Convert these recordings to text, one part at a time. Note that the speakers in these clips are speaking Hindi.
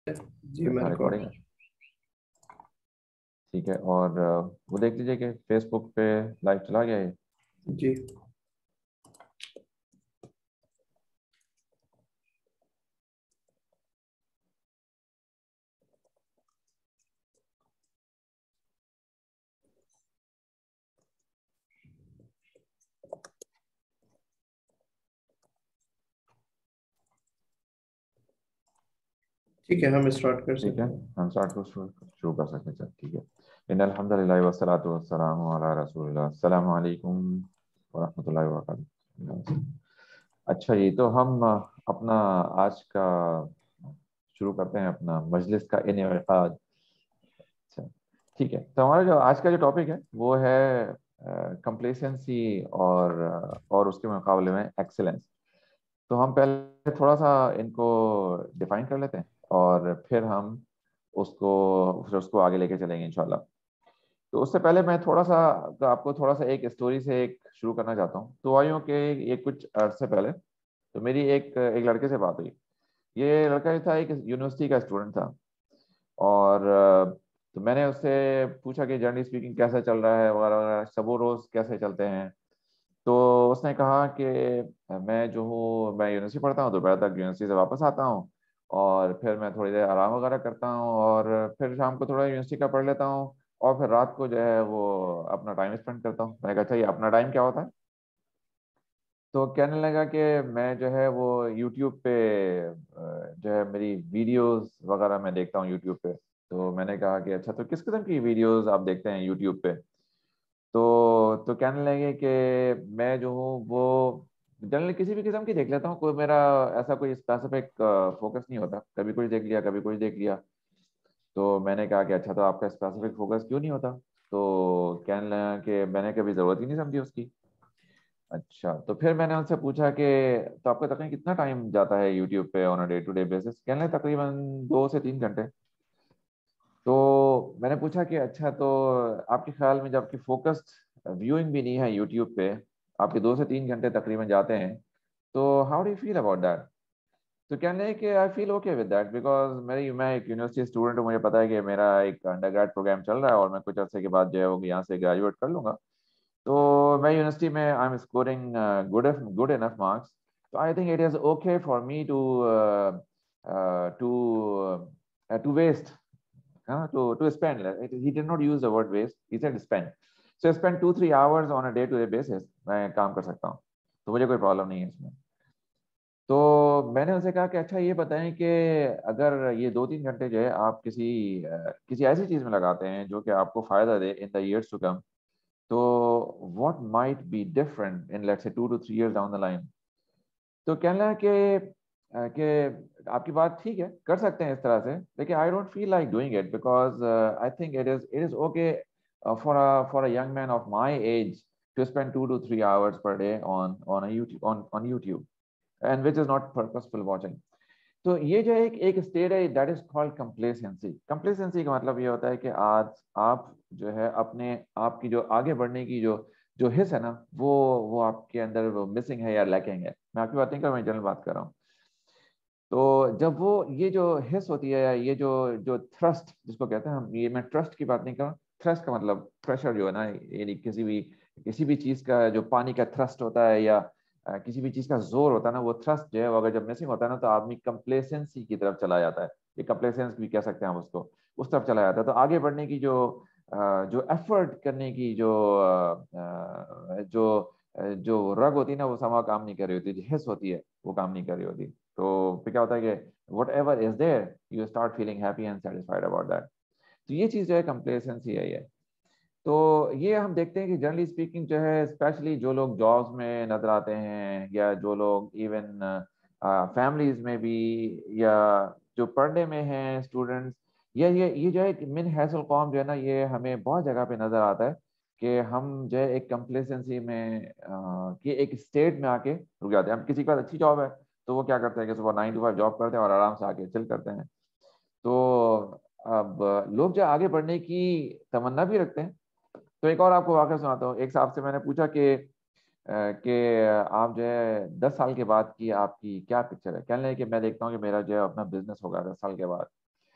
जी मैं हाँ, रिकॉर्ड। रिकॉर्डिंग है। ठीक है। और वो देख लीजिए कि फेसबुक पे लाइव चला गया है। जी ठीक है, हम स्टार्ट कर ठीक है, सकते हैं। हम स्टार्ट को शुरू शुरू कर सकते हैं। चल ठीक है। इन अल्हम्दुलिल्लाह वस्सलातु वस्सलामु अला रसूलिल्लाह। अस्सलामु अलैकुम व रहमतुल्लाहि व बरकातहू। अच्छा, ये तो हम अपना आज का शुरू करते हैं अपना मजलिस का इनेकाद। अच्छा, ठीक है। तो हमारा जो आज का जो टॉपिक है वो है कंप्लेसेंसी और उसके मुकाबले में एक्सेलेंस। तो हम पहले थोड़ा सा इनको डिफाइन कर लेते हैं और फिर हम फिर उसको आगे लेके चलेंगे इंशाल्लाह। तो उससे पहले मैं थोड़ा सा आपको थोड़ा सा एक स्टोरी से एक शुरू करना चाहता हूँ। तो आइयो के ये कुछ अर्से पहले तो मेरी एक एक लड़के से बात हुई। ये लड़का जो था एक यूनिवर्सिटी का स्टूडेंट था। और तो मैंने उससे पूछा कि जनरली स्पीकिंग कैसा चल रहा है वगैरह वगैरह, सब वो रोज कैसे चलते हैं। तो उसने कहा कि मैं जो हूँ, मैं यूनिवर्सिटी पढ़ता हूँ, दोपहर तक यूनिवर्सिटी से वापस आता हूँ और फिर मैं थोड़ी देर आराम वगैरह करता हूँ और फिर शाम को थोड़ा यूनिवर्सिटी का पढ़ लेता हूँ और फिर रात को जो है वो अपना टाइम स्पेंड करता हूँ। मैंने कहा अच्छा, ये अपना टाइम क्या होता है? तो कहने लगा कि मैं जो है वो यूट्यूब पे जो है मेरी वीडियोस वगैरह मैं देखता हूँ यूट्यूब पे। तो मैंने कहा कि अच्छा, तो किस किस्म की वीडियोस आप देखते हैं यूट्यूब पे? तो कहने लगे कि मैं जो हूँ वो जनरली किसी भी किस्म की देख लेता हूँ, कोई मेरा ऐसा कोई स्पेसिफिक फोकस नहीं होता, कभी कुछ देख लिया कभी कुछ देख लिया। तो मैंने कहा कि अच्छा, तो आपका स्पेसिफिक फोकस क्यों नहीं होता? तो कहने लगा कि मैंने कभी ज़रूरत ही नहीं समझी उसकी। अच्छा, तो फिर मैंने उनसे पूछा कि तो आपका तकरीबन कितना टाइम जाता है यूट्यूब पे on a day to day basis? कहने लगे तकरीबन 2 से 3 घंटे। तो मैंने पूछा कि अच्छा, तो आपके ख्याल में जब आपकी फोकस्ड व्यूइंग भी नहीं है यूट्यूब पे, आपके 2 से 3 घंटे तकरीबन जाते हैं, तो how do you feel about that? तो कहने लगे कि I feel okay with that because मैं एक यूनिवर्सिटी स्टूडेंट हूँ, मुझे पता है कि मेरा एक अंडरग्रेड प्रोग्राम चल रहा है और मैं कुछ अर्से के बाद जो है वो यहाँ से ग्रेजुएट कर लूंगा। तो मैं यूनिवर्सिटी में I am scoring good enough marks. तो I think it is okay for me to waste, to spend. He did not use the word waste. He said spend. So spend 2-3 hours on a day-to-day basis. मैं काम कर सकता हूँ, तो मुझे कोई प्रॉब्लम नहीं है इसमें। तो मैंने उनसे कहा कि अच्छा, ये बताएं कि अगर ये 2-3 घंटे जो है आप किसी ऐसी चीज में लगाते हैं जो कि आपको फायदा दे in the years to come, तो what might be different in let's say 2 to 3 years down the line. तो कहना है कि आपकी बात ठीक है, कर सकते हैं इस तरह से, लेकिन I don't feel like doing it because I think it is okay for a young man of my age to spend 2 to 3 hours per day on a YouTube on YouTube and which is not purposeful watching। तो ये जो एक एक स्टेट है that is called complacency. Complacency का मतलब ये होता है कि आज आप जो है अपने आपकी जो आगे बढ़ने की जो जो हिस्स है ना, वो आपके अंदर वो मिसिंग है या लैकिंग है। मैं आपकी बात नहीं कर रहा, मैं जनरल बात कर रहा हूँ। तो जब वो ये जो हिस्स होती है या ये जो जो थ्रस्ट जिसको कहते हैं हम, ये मैं ट्रस्ट की बात नहीं कर रहा हूँ। थ्रस्ट का मतलब प्रेशर जो है ना, यानी किसी भी चीज का जो पानी का थ्रस्ट होता है या किसी भी चीज का जोर होता है ना, वो थ्रस्ट जो है वो अगर जब मिसिंग होता है ना, तो आदमी कंप्लेसेंसी की तरफ चला जाता है। ये कंप्लेसेंस भी कह सकते हैं हम उसको, उस तरफ चला जाता है। तो आगे बढ़ने की जो एफर्ट करने की जो रग होती है ना, वो समा काम नहीं कर रही होती, जो हिस्स होती है वो काम नहीं कर रही होती। तो फिर क्या होता है कि whatever is there you start feeling happy and satisfied about that. तो ये चीज़ जो है कंप्लेसेंसी है ये। तो ये हम देखते हैं कि जनरली स्पीकिंग जो है, स्पेशली जो लोग जॉब्स में नजर आते हैं या जो लोग इवन फैमिलीज में भी या जो पढ़ने में हैं स्टूडेंट्स, ये जो है मिन हैसल कौम जो है ना, ये हमें बहुत जगह पे नजर आता है कि हम जो है एक कंप्लेसेंसी में कि एक स्टेट में आके रुक जाते हैं। हम किसी के पास अच्छी जॉब है तो वो क्या करते हैं कि सुबह 9 to 5 जॉब करते हैं और आराम से आके चिल करते हैं। तो अब लोग जो आगे बढ़ने की तमन्ना भी रखते हैं। तो एक और आपको वाक़या सुनाता हूँ। एक साहब से मैंने पूछा कि आप जो है 10 साल के बाद की आपकी क्या पिक्चर है? कहने लगे कि मैं देखता हूँ कि मेरा जो है अपना बिजनेस होगा 10 साल के बाद।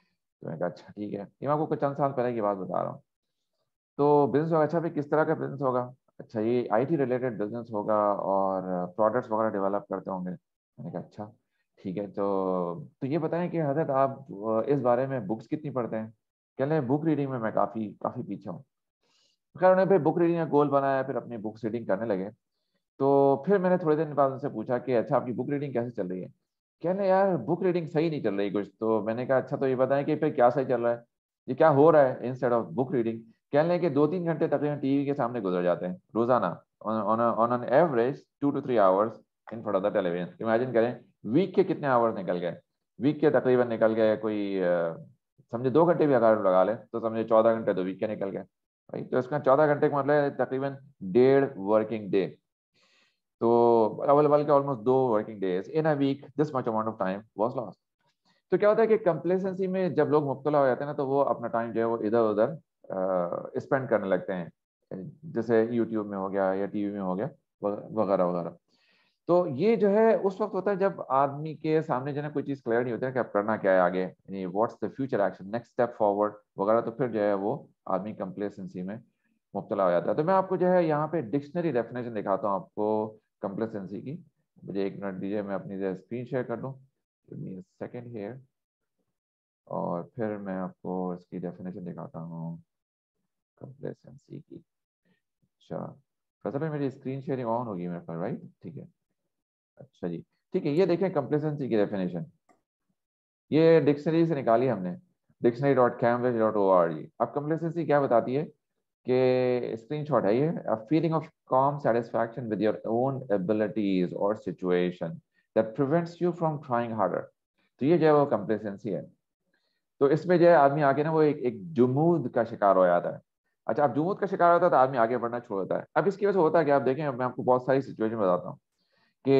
तो मैंने कहा अच्छा ठीक है, ये मैं आपको कुछ चंद साल पहले की बात बता रहा हूँ। तो बिजनेस होगा, अच्छा भाई किस तरह का बिजनेस होगा? अच्छा ये आईटी रिलेटेड बिजनेस होगा और प्रोडक्ट्स वगैरह डेवलप करते होंगे। मैंने कहा अच्छा ठीक है, तो ये बताएं कि हजरत आप इस बारे में बुक्स कितनी पढ़ते हैं? कह रहे हैं बुक रीडिंग में मैं काफ़ी काफ़ी पीछे हूँ। खैर उन्होंने फिर बुक रीडिंग का गोल बनाया, फिर अपनी बुक्स रीडिंग करने लगे। तो फिर मैंने थोड़े दिन बाद उनसे पूछा कि अच्छा आपकी बुक रीडिंग कैसे चल रही है? कहने यार बुक रीडिंग सही नहीं चल रही कुछ। तो मैंने कहा अच्छा तो ये बताएं कि फिर क्या सही चल रहा है, ये क्या हो रहा है इंस्टेड ऑफ बुक रीडिंग? कहने लगे कि 2-3 घंटे तकरीबन टीवी के सामने गुजर जाते हैं रोजाना, on an average 2 to 3 hours in front of the television. Imagine करें वीक के कितने आवर्स निकल गए। वीक के तकरीबन निकल गए कोई समझे 2 घंटे भी अगर लगा ले तो समझे 14 घंटे तो वीक के निकल गए भाई। तो इसका 14 घंटे का मतलब है तकरीबन 1.5 वर्किंग डे। तो अवेलेबल के almost 2 working days in a week, this much amount of time was lost. तो क्या होता है कि कंप्लेसेंसी में जब लोग मुब्तला हो जाते हैं ना, तो वो अपना टाइम जो है वो इधर उधर स्पेंड करने लगते हैं, जैसे यूट्यूब में हो गया या टीवी में हो गया वगैरह वगैरह। तो ये जो है उस वक्त होता है जब आदमी के सामने जो है कोई चीज़ क्लियर नहीं होती है कि अब करना क्या है आगे, यानी what's the future action, next step forward वगैरह। तो फिर जो है वो आदमी कंप्लेसेंसी में मुब्तला हो जाता है। तो मैं आपको जो है यहाँ पे डिक्शनरी डेफिनेशन दिखाता हूँ आपको कंप्लेसेंसी की। मुझे 1 मिनट दीजिए, मैं अपनी जो स्क्रीन शेयर कर दूँ, सेकेंड हेयर, और फिर मैं आपको इसकी डेफिनेशन दिखाता हूँ कंप्लेसेंसी की। अच्छा फैसल भाई मेरी स्क्रीन शेयरिंग ऑन होगी मेरे पास, राइट? ठीक है, अच्छा जी ठीक है। ये देखें कंप्लेसेंसी की डेफिनेशन, ये डिक्शनरी से निकाली हमने, dictionary.cambridge.org। अब कंप्लेसेंसी क्या बताती है कि स्क्रीनशॉट है ये, a feeling of calm satisfaction with your own abilities or situation that prevents you from trying harder। तो ये जो है वो कंप्लेसेंसी है। तो इसमें जो है आदमी आगे ना वो एक जुमूद का शिकार हो जाता है। अच्छा अब जुमूद का शिकार होता है तो आदमी आगे बढ़ना छोड़ देता है। अब इसकी वजह से होता है कि आप देखें, मैं आपको बहुत सारी सिचुएशन बताता हूँ कि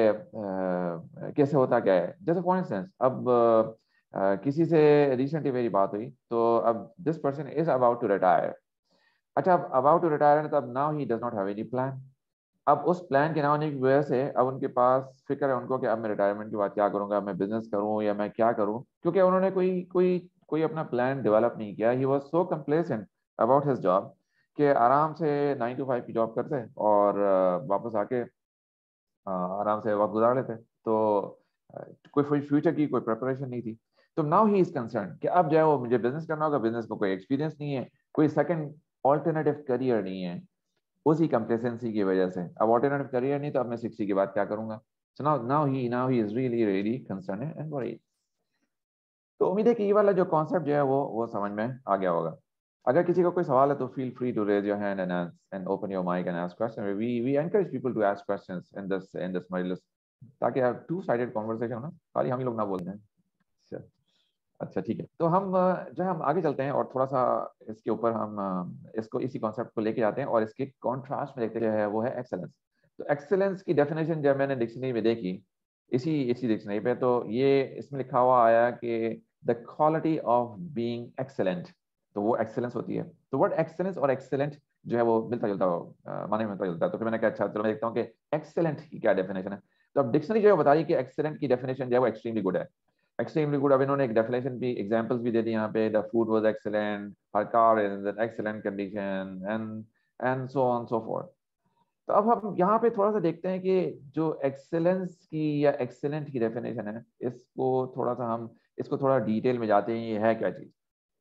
कैसे होता क्या है। जैसे फॉर इंस्टेंस अब किसी से रिसेंटली मेरी बात हुई, तो अब this person is about to retire. अच्छा अब अबाउट टू रिटायर है तो अब now he does not have any plan. अब उस प्लान के ना होने की वजह से अब उनके पास फिक्र है उनको कि अब मैं रिटायरमेंट के बाद क्या करूंगा, मैं बिजनेस करूं या मैं क्या करूं, क्योंकि उन्होंने कोई कोई कोई अपना प्लान डेवलप नहीं किया। He was so complacent about his job कि आराम से 9 to 5 की जॉब करते और वापस आके आराम से वक्त गुजार लेते। तो अ, कोई फ्यूचर की कोई प्रिपरेशन नहीं थी। तो नाउ ही इज कंसर्न कि अब जो है वो मुझे बिजनेस करना होगा, बिजनेस को कोई एक्सपीरियंस नहीं है, कोई सेकंड ऑल्टरनेटिव करियर नहीं है उसी कंप्लेसेंसी की वजह से। अब ऑल्टरनेटिव करियर नहीं तो अब मैं 60 के बाद क्या करूंगा? So now he is really really concern and worried. तो उम्मीद है कि ये वाला जो कॉन्सेप्ट जो है वो समझ में आ गया होगा। अगर किसी का कोई सवाल है तो feel free to raise your hand and open your mike and ask question. We encourage people to ask questions in this मजलिस, ताकि आप टू साइडेड कॉन्वर्सेशन हो ना, खाली हम ही लोग ना बोल दें। अच्छा अच्छा ठीक है, तो हम जो है हम आगे चलते हैं और थोड़ा सा इसके ऊपर हम इसको इसी कॉन्सेप्ट को लेके जाते हैं और इसके कॉन्ट्रास्ट में देखते हैं वो है एक्सेलेंस। तो एक्सेलेंस की डेफिनेशन जब मैंने डिक्शनरी में देखी, इसी इसी डिक्शनरी पे, तो ये इसमें लिखा हुआ आया कि the quality of being excellent. तो वो एक्सेलेंस होती है। तो वर्ड एक्सेलेंस और एक्सेलेंट जो है वो मिलता जुलता माने में मिलता जुलता है। तो फिर मैंने कहा अच्छा चलो मैं देखता हूँ कि एक्सेलेंट की क्या डेफिनेशन है। तो अब डिक्शनरी जो है बता रही है कि एक्सेलेंट की डेफिनेशन जो है वो एक्सट्रीमली गुड है। एक्सट्रीमली गुड, अब इन्होंने एक डेफिनेशन भी, एग्जांपल्स भी दे दी यहाँ पे। The food was excellent, her car is in excellent condition and so on so forth. तो अब हम यहाँ पे थोड़ा सा देखते हैं कि जो एक्सेलेंस की या एक्सेलेंट की डेफिनेशन है, इसको थोड़ा सा हम इसको थोड़ा डिटेल में जाते हैं, ये है क्या चीज।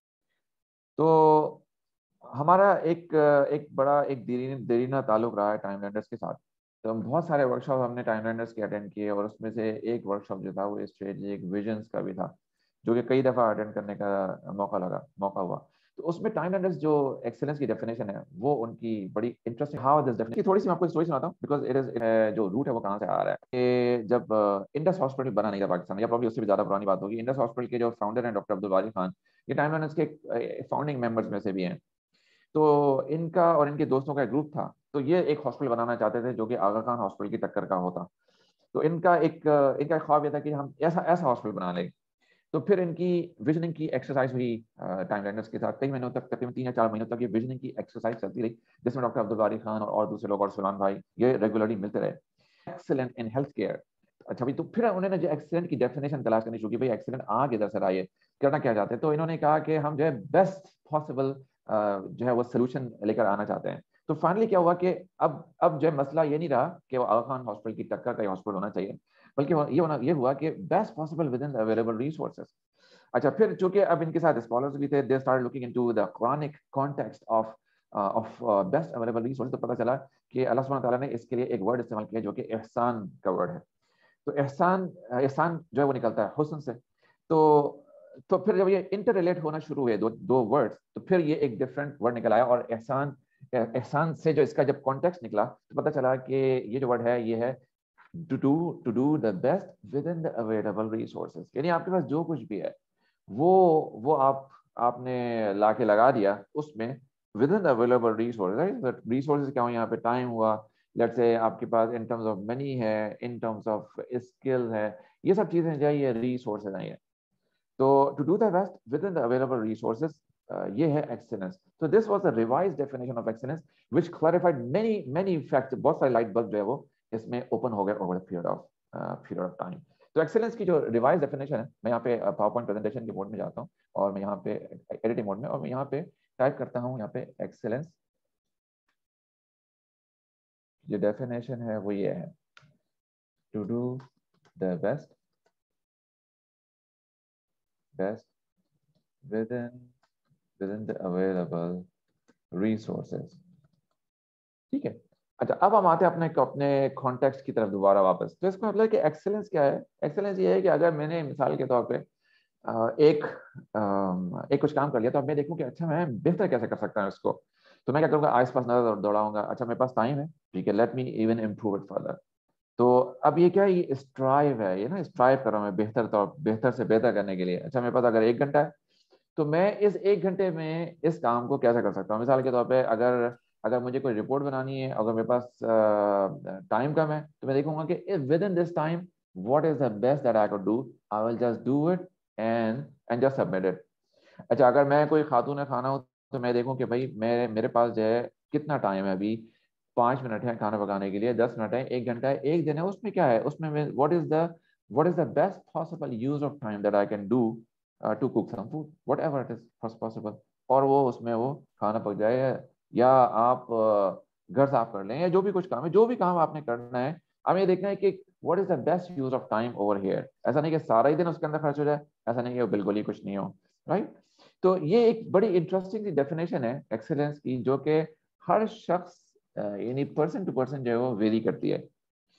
तो हमारा एक बड़ा एक देरीना ताल्लुक रहा है टाइम लैंडर्स के साथ। तो हम बहुत सारे वर्कशॉप हमने टाइम लैंडर्स के अटेंड किए और उसमें से एक वर्कशॉप जो था वो स्ट्रेटेजिक विजन्स का भी था, जो कि कई दफ़ा अटेंड करने का मौका हुआ। तो उसमें टाइम लैंडर्स जो एक्सेलेंस की डेफिनेशन है वो उनकी बड़ी इंटरेस्टिंग, हाउ दिस डेफिनेशन थोड़ी सी मैं आपको स्टोरी सुनाता हूँ, बिकॉज इट इज जो रूट है वो कहाँ से आ रहा है कि जब इंडस हॉस्पिटल बना नहीं था पाकिस्तान में, या प्रॉब्लम उससे भी ज़्यादा पुरानी बात होगी। इंडस हॉस्पिटल के जो फाउंडर हैं डॉक्टर अब्दुल बारी खान, ये टाइम लैंडर्स के फाउंडिंग मेंबर्स में से भी हैं। तो इनका और इनके दोस्तों का एक ग्रुप था। तो ये एक हॉस्पिटल बनाना चाहते थे जो कि आगा खान हॉस्पिटल की टक्कर का होता। तो इनका ख्वाब ये था कि हम ऐसा ऐसा हॉस्पिटल बना लें। तो फिर इनकी विजनिंग की एक्सरसाइज हुई टाइम लैंडर्स के साथ। कई महीनों तक, तकरीबन 3 या 4 महीनों तक ये विजनिंग की एक्सरसाइज चलती रही, जिसमें डॉक्टर अब्दुल बारी खान और दूसरे लोग और सुलान भाई ये रेगुलरली मिलते रहे। Excellent in health care. अच्छा भाई, तो फिर उन्होंने जो एक्सीलेंट की डेफिनेशन तलाश करनी शुरू की, भाई एक्सीलेंट आ किधर से रहा है। करना क्या चाहते हैं। तो इन्होंने कहा कि हम जो है बेस्ट पॉसिबल जो है वो सोल्यूशन लेकर आना चाहते हैं। तो फाइनली क्या हुआ कि अब जो है मसला ये नहीं रहा कि वो आगा खान हॉस्पिटल की टक्कर का हॉस्पिटल होना चाहिए, बल्कि ये हुआ कि best possible within available resources. अच्छा, फिर चूंकि अब इनके साथ स्कॉलर्स भी थे, they start looking into the Quranic context of best available resource. तो पता चला कि अल्लाह सुब्हानहू व तआला ने इसके लिए एक वर्ड इस्तेमाल किया जो कि एहसान का वर्ड है। तो एहसान एहसान जो है वो निकलता है हुस्न से। तो फिर जब ये इंटर रिलेट होना शुरू हुए दो दो वर्ड्स, तो फिर ये एक डिफरेंट वर्ड निकल आया। और एहसान एहसान से जो इसका जब कॉन्टेक्स्ट निकला तो पता चला कि ये जो वर्ड है ये है to do the best within the available resources. यानी आपके पास जो कुछ भी है वो आपने लाके लगा दिया उसमें within the available resources. Resources क्या हो यहाँ पे, टाइम हुआ, लेट्स से आपके पास इन टर्म्स ऑफ मनी है, इन टर्म्स ऑफ स्किल है, ये सब चीजें जो है ये रिसोर्सेज हैं। तो to do the best within the available resources, ये है एक्सीलेंस। तो this was the revised definition of excellence which clarified many many facts. बहुत सारे लाइट बल्ब जो है वो इसमें ओपन हो गए over the period of time. तो एक्सीलेंस की जो रिवाइज डेफिनेशन है, मैं यहाँ पे पावर पॉइंट प्रेजेंटेशन के मोड में जाता हूँ और मैं यहाँ पे एडिटिंग मोड में, और मैं यहाँ पे टाइप करता हूँ यहाँ पे एक्सीलेंस। जो डेफिनेशन है वो ये है, to do the best within the available resources। ठीक है। अच्छा, अब हम आते हैं अपने कॉन्टेक्स्ट की तरफ दोबारा वापस। तो इसका मतलब कि एक्सेलेंस क्या है? एक्सेलेंस ये है कि अगर मैंने मिसाल के तौर पे एक कुछ काम कर लिया, तो अब मैं देखूं कि अच्छा मैं बेहतर कैसे कर सकता हूँ इसको। तो मैं क्या करूँगा, आस पास नजर दौड़ाऊंगा। अच्छा मेरे पास टाइम है, ठीक है, let me even improve it further. तो अब ये क्या है, ये स्ट्राइव है, ये ना स्ट्राइव कर रहा हूँ मैं बेहतर से बेहतर करने के लिए। अच्छा मेरे पास अगर 1 घंटा है, तो मैं इस 1 घंटे में इस काम को कैसे कर सकता हूँ। मिसाल के तौर पे अगर अगर मुझे कोई रिपोर्ट बनानी है, अगर मेरे पास टाइम कम है, तो मैं देखूंगा कि within this time what is the best that I could do, I will just do it and just submit it. अच्छा, अगर मैं कोई खातून खाना हो, तो मैं देखूं कि भाई मेरे पास जो है कितना टाइम है अभी, 5 मिनट है खाना पकाने के लिए, 10 मिनट है, 1 घंटा है, एक दिन है, उसमें क्या है, उसमें what is the best possible use of time that I can do to cook some food, whatever it is possible. और वो उसमें वो खाना पक जाए, या आप घर साफ कर लें, या जो भी कुछ काम है, जो भी काम आपने करना है, हमें ये देखना है कि what is the best use of time over here. ऐसा नहीं कि सारा ही दिन उसके अंदर खर्च हो जाए, ऐसा नहीं कि बिल्कुल ही कुछ नहीं हो, राइट। तो ये एक बड़ी इंटरेस्टिंग डेफिनेशन है एक्सेलेंस की, जो कि हर शख्स यानी पर्सन टू पर्सन जो है वो वेरी करती है।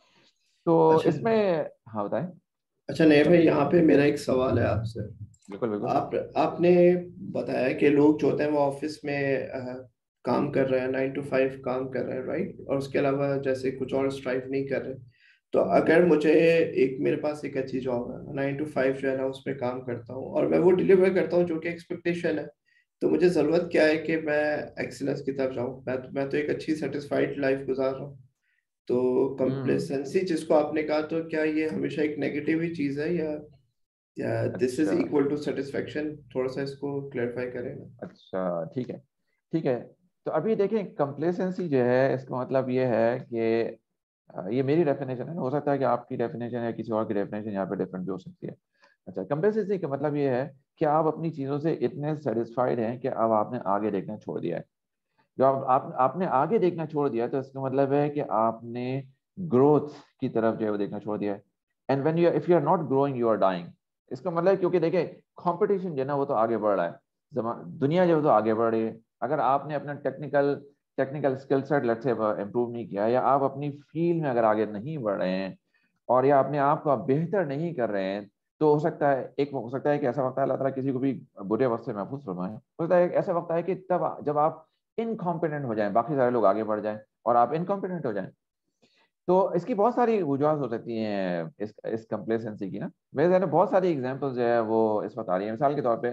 तो अच्छा। इसमें, हाँ बताएं। अच्छा नहीं भाई, यहाँ पे मेरा एक सवाल है आपसे। बिल्कुल बिल्कुल। आपने बताया कि लोग जो होते हैं वो ऑफिस में काम कर रहे हैं, 9 to 5 काम कर रहे हैं, राइट, और उसके अलावा जैसे कुछ और स्ट्राइव नहीं कर रहे। तो अगर मुझे मेरे पास एक अच्छी जॉब है, 9 to 5 जो है ना उसमें काम करता हूँ और मैं वो डिलीवर करता हूँ जो कि एक्सपेक्टेशन है, तो मुझे ज़रूरत क्या है कि मैं एक्सीलेंस की तरफ जाऊँ? मैं तो एक अच्छी सेटिस्फाइड लाइफ गुजार रहा हूँ। तो हम्म। कंप्लेसेंसी जिसको आपने कहा, तो क्या ये हमेशा एक नेगेटिव ही चीज़ है, या दिस इज अच्छा इक्वल टू सेटिस्फेक्शन? थोड़ा सा इसको क्लेरिफाई करेंगे। अच्छा, ठीक है ठीक है। तो अभी देखें, कंप्लेसेंसी जो है इसका मतलब ये है कि ये मेरी डेफिनेशन है, हो सकता है कि आपकी डेफिनेशन या किसी और की डेफिनेशन यहाँ पे डिफरेंट भी हो सकती है। अच्छा, कंप्लेसेंसी का मतलब ये है कि आप अपनी चीज़ों से इतने सेटिस्फाइड हैं कि अब आपने आगे देखना छोड़ दिया है। जब आपने आगे देखना छोड़ दिया, तो इसका मतलब है कि आपने ग्रोथ की तरफ जो है वो देखना छोड़ दिया है। And when you if you are not growing you are dying. इसका मतलब है, क्योंकि देखिए कंपटीशन जो है ना वो तो आगे बढ़ रहा है, दुनिया जो है तो आगे बढ़ रही है। अगर आपने अपना technical technical skill set let's say improve नहीं किया, या आप अपनी फील्ड में अगर आगे नहीं बढ़ रहे हैं, और या अपने आप को आप बेहतर नहीं कर रहे हैं, तो हो सकता है कि ऐसा वक्त है, अल्लाह ताला किसी को भी बुरे वक्त से महफूज फरमाए, हो सकता है ऐसा वक्त है कि तब जब आप इनकॉम्पिटेंट हो जाएं, बाकी सारे लोग आगे बढ़ जाएं और आप इनकॉम्पिटेंट हो जाएं। तो इसकी बहुत सारी वजूहत हो सकती हैं इस कंप्लेसेंसी की ना। मेरे ज़हन में बहुत सारी एग्जांपल्स जो है वो इस वक्त आ रही है। मिसाल के तौर पे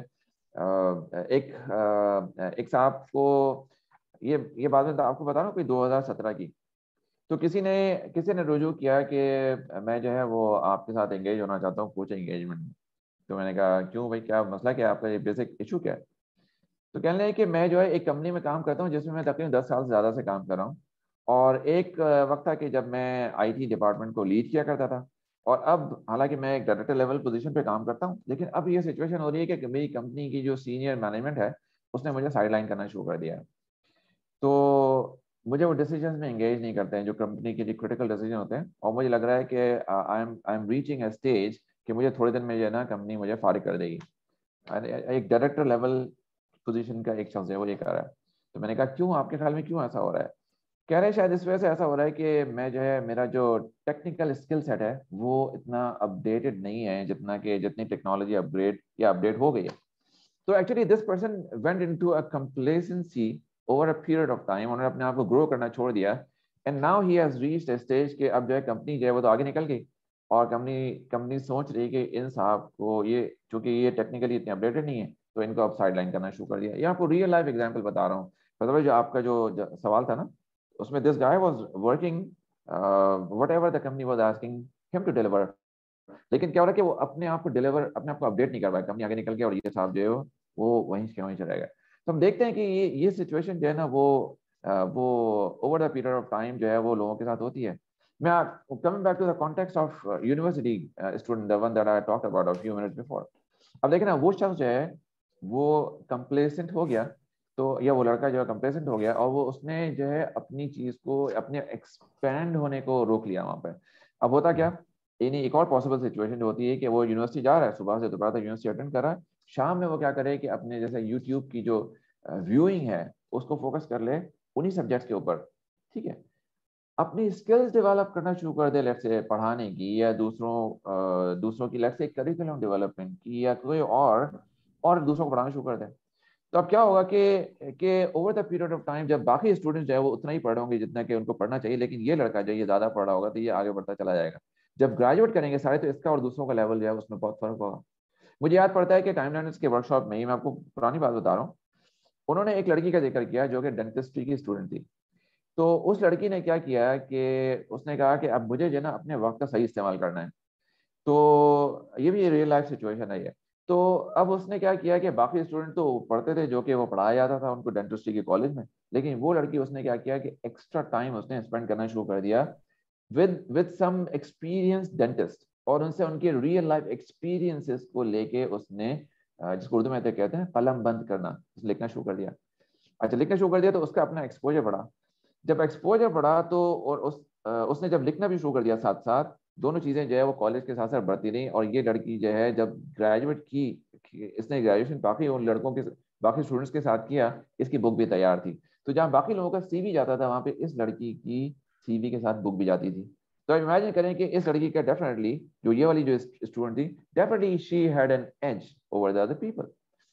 एक साहब को, ये बात मैं आपको बता रहा हूँ कोई 2017 की। तो किसी ने रुजू किया कि मैं जो है वो आपके साथ एंगेज होना चाहता हूँ कोचिंग एंगेजमेंट में। तो मैंने कहा क्यों भाई, क्या मसला, क्या है आपका, ये बेसिक इशू क्या है? तो कहने लगे कि मैं जो है एक कंपनी में काम करता हूँ जिसमें मैं तकरीबन 10 साल से ज़्यादा से काम कर रहा हूँ। और एक वक्त था कि जब मैं आईटी डिपार्टमेंट को लीड किया करता था। और अब हालांकि मैं एक डायरेक्टर लेवल पोजीशन पे काम करता हूँ, लेकिन अब ये सिचुएशन हो रही है कि मेरी कंपनी की जो सीनियर मैनेजमेंट है उसने मुझे साइडलाइन करना शुरू कर दिया है। तो मुझे वो डिसीजन में एंगेज नहीं करते हैं जो कंपनी के जो क्रिटिकल डिसीजन होते हैं, और मुझे लग रहा है कि I am reaching a stage कि मुझे थोड़े दिन में जो है ना कंपनी मुझे फारिग कर देगी। एक डायरेक्टर लेवल पोजीशन का एक शख्स है वो ये कह रहा है। तो मैंने कहा क्यों, आपके ख्याल में क्यों ऐसा हो रहा है? कह रहे हैं शायद इस वजह से ऐसा हो रहा है कि मैं जो है मेरा जो टेक्निकल स्किल सेट है वो इतना अपडेटेड नहीं है जितना कि जितनी टेक्नोलॉजी अपग्रेड या अपडेट हो गई है। तो actually this person went into a complacency over a period of time, उन्होंने अपने आप को ग्रो करना छोड़ दिया, and now he has reached a stage के अब जो है कंपनी जो है वो तो आगे निकल गई, और कंपनी कंपनी सोच रही है कि इन साहब को ये चूंकि ये टेक्निकली इतने अपडेटेड नहीं है तो इनको अब साइडलाइन करना शुरू कर दिया। ये आपको रियल लाइफ एग्जांपल बता रहा हूँ। मतलब जो आपका जो सवाल था ना, उसमें this guy was working whatever the company was asking him to deliver, लेकिन क्या हो रहा है कि वो अपने आप को डिलीवर, अपने आप को अपडेट नहीं कर पाया, कंपनी आगे निकल गया और ये साहब जो है वो वहीं के वहीं चला गया। तो हम देखते हैं कि ये सिचुएशन जो है ना वो over the period of time जो है वो लोगों के साथ होती है। मैं coming back to the context of university student, the one that I talked about a few minutes before. अब देखना वो शख्स जो है वो कंप्लेसेंट हो गया, तो या वो लड़का जो है कंप्लेसेंट हो गया और वो उसने जो है अपनी चीज को अपने एक्सपैंड होने को रोक लिया वहां पे। अब होता क्या, इन्हीं एक और पॉसिबल सिचुएशन जो होती है कि वो यूनिवर्सिटी जा रहा है, सुबह से दोपहर तक यूनिवर्सिटी अटेंड कर रहा है, शाम में वो क्या करे कि अपने जैसे यूट्यूब की जो व्यूइंग है उसको फोकस कर ले उन्हीं सब्जेक्ट्स के ऊपर, ठीक है, अपनी स्किल्स डेवलप करना शुरू कर दे, लेट्स से पढ़ाने की या दूसरों की, लेट्स से करिकुलम डेवलपमेंट की या कोई और दूसरों को पढ़ाना शुरू कर दे। तो अब क्या होगा कि over the period of time जब बाकी स्टूडेंट्स जो है वो उतना ही पढ़ होंगे जितना कि उनको पढ़ना चाहिए, लेकिन ये लड़का जो ये ज्यादा पढ़ा होगा तो ये आगे बढ़ता चला जाएगा। जब ग्रेजुएट करेंगे सारे तो इसका और दूसरों का लेवल जो है उसमें बहुत फर्क होगा। मुझे याद पड़ता है कि टाइम लैंडर्स के वर्कशॉप में ही, मैं आपको पुरानी बात बता रहा हूँ, उन्होंने एक लड़की का जिक्र किया जो कि डेंटिस्ट्री की स्टूडेंट थी। तो उस लड़की ने क्या किया कि उसने कहा कि अब मुझे जो है ना अपने वक्त का सही इस्तेमाल करना है। तो ये भी रियल लाइफ सिचुएशन है ये। तो अब उसने क्या किया कि बाकी स्टूडेंट तो पढ़ते थे जो कि वो पढ़ाया जाता था उनको डेंटिस्ट्री के कॉलेज में, लेकिन वो लड़की उसने क्या किया कि एक्स्ट्रा टाइम उसने स्पेंड करना शुरू कर दिया विद सम एक्सपीरियंस डेंटिस्ट, और उनसे उनके रियल लाइफ एक्सपीरियंसेस को लेके उसने जिसको उर्दू में तो कहते हैं कलम बंद करना, लिखना शुरू कर दिया। अच्छा, लिखना शुरू कर दिया तो उसका अपना एक्सपोजर बढ़ा। जब एक्सपोजर बढ़ा तो और उसने जब लिखना भी शुरू कर दिया साथ साथ, दोनों चीजें जो है वो कॉलेज के साथ साथ बढ़ती रही, और ये लड़की जो है जब ग्रेजुएट की, इसने ग्रेजुएशन बाकी उन लड़कों के बाकी स्टूडेंट्स के साथ किया, इसकी बुक भी तैयार थी। तो जहाँ बाकी लोगों का सीवी जाता था वहां पे इस लड़की की सीवी के साथ बुक भी जाती थी। तो आप इमेजिन करें कि इस लड़की का डेफिनेटली, जो ये वाली जो स्टूडेंट थी, definitely she had an edge over the other people.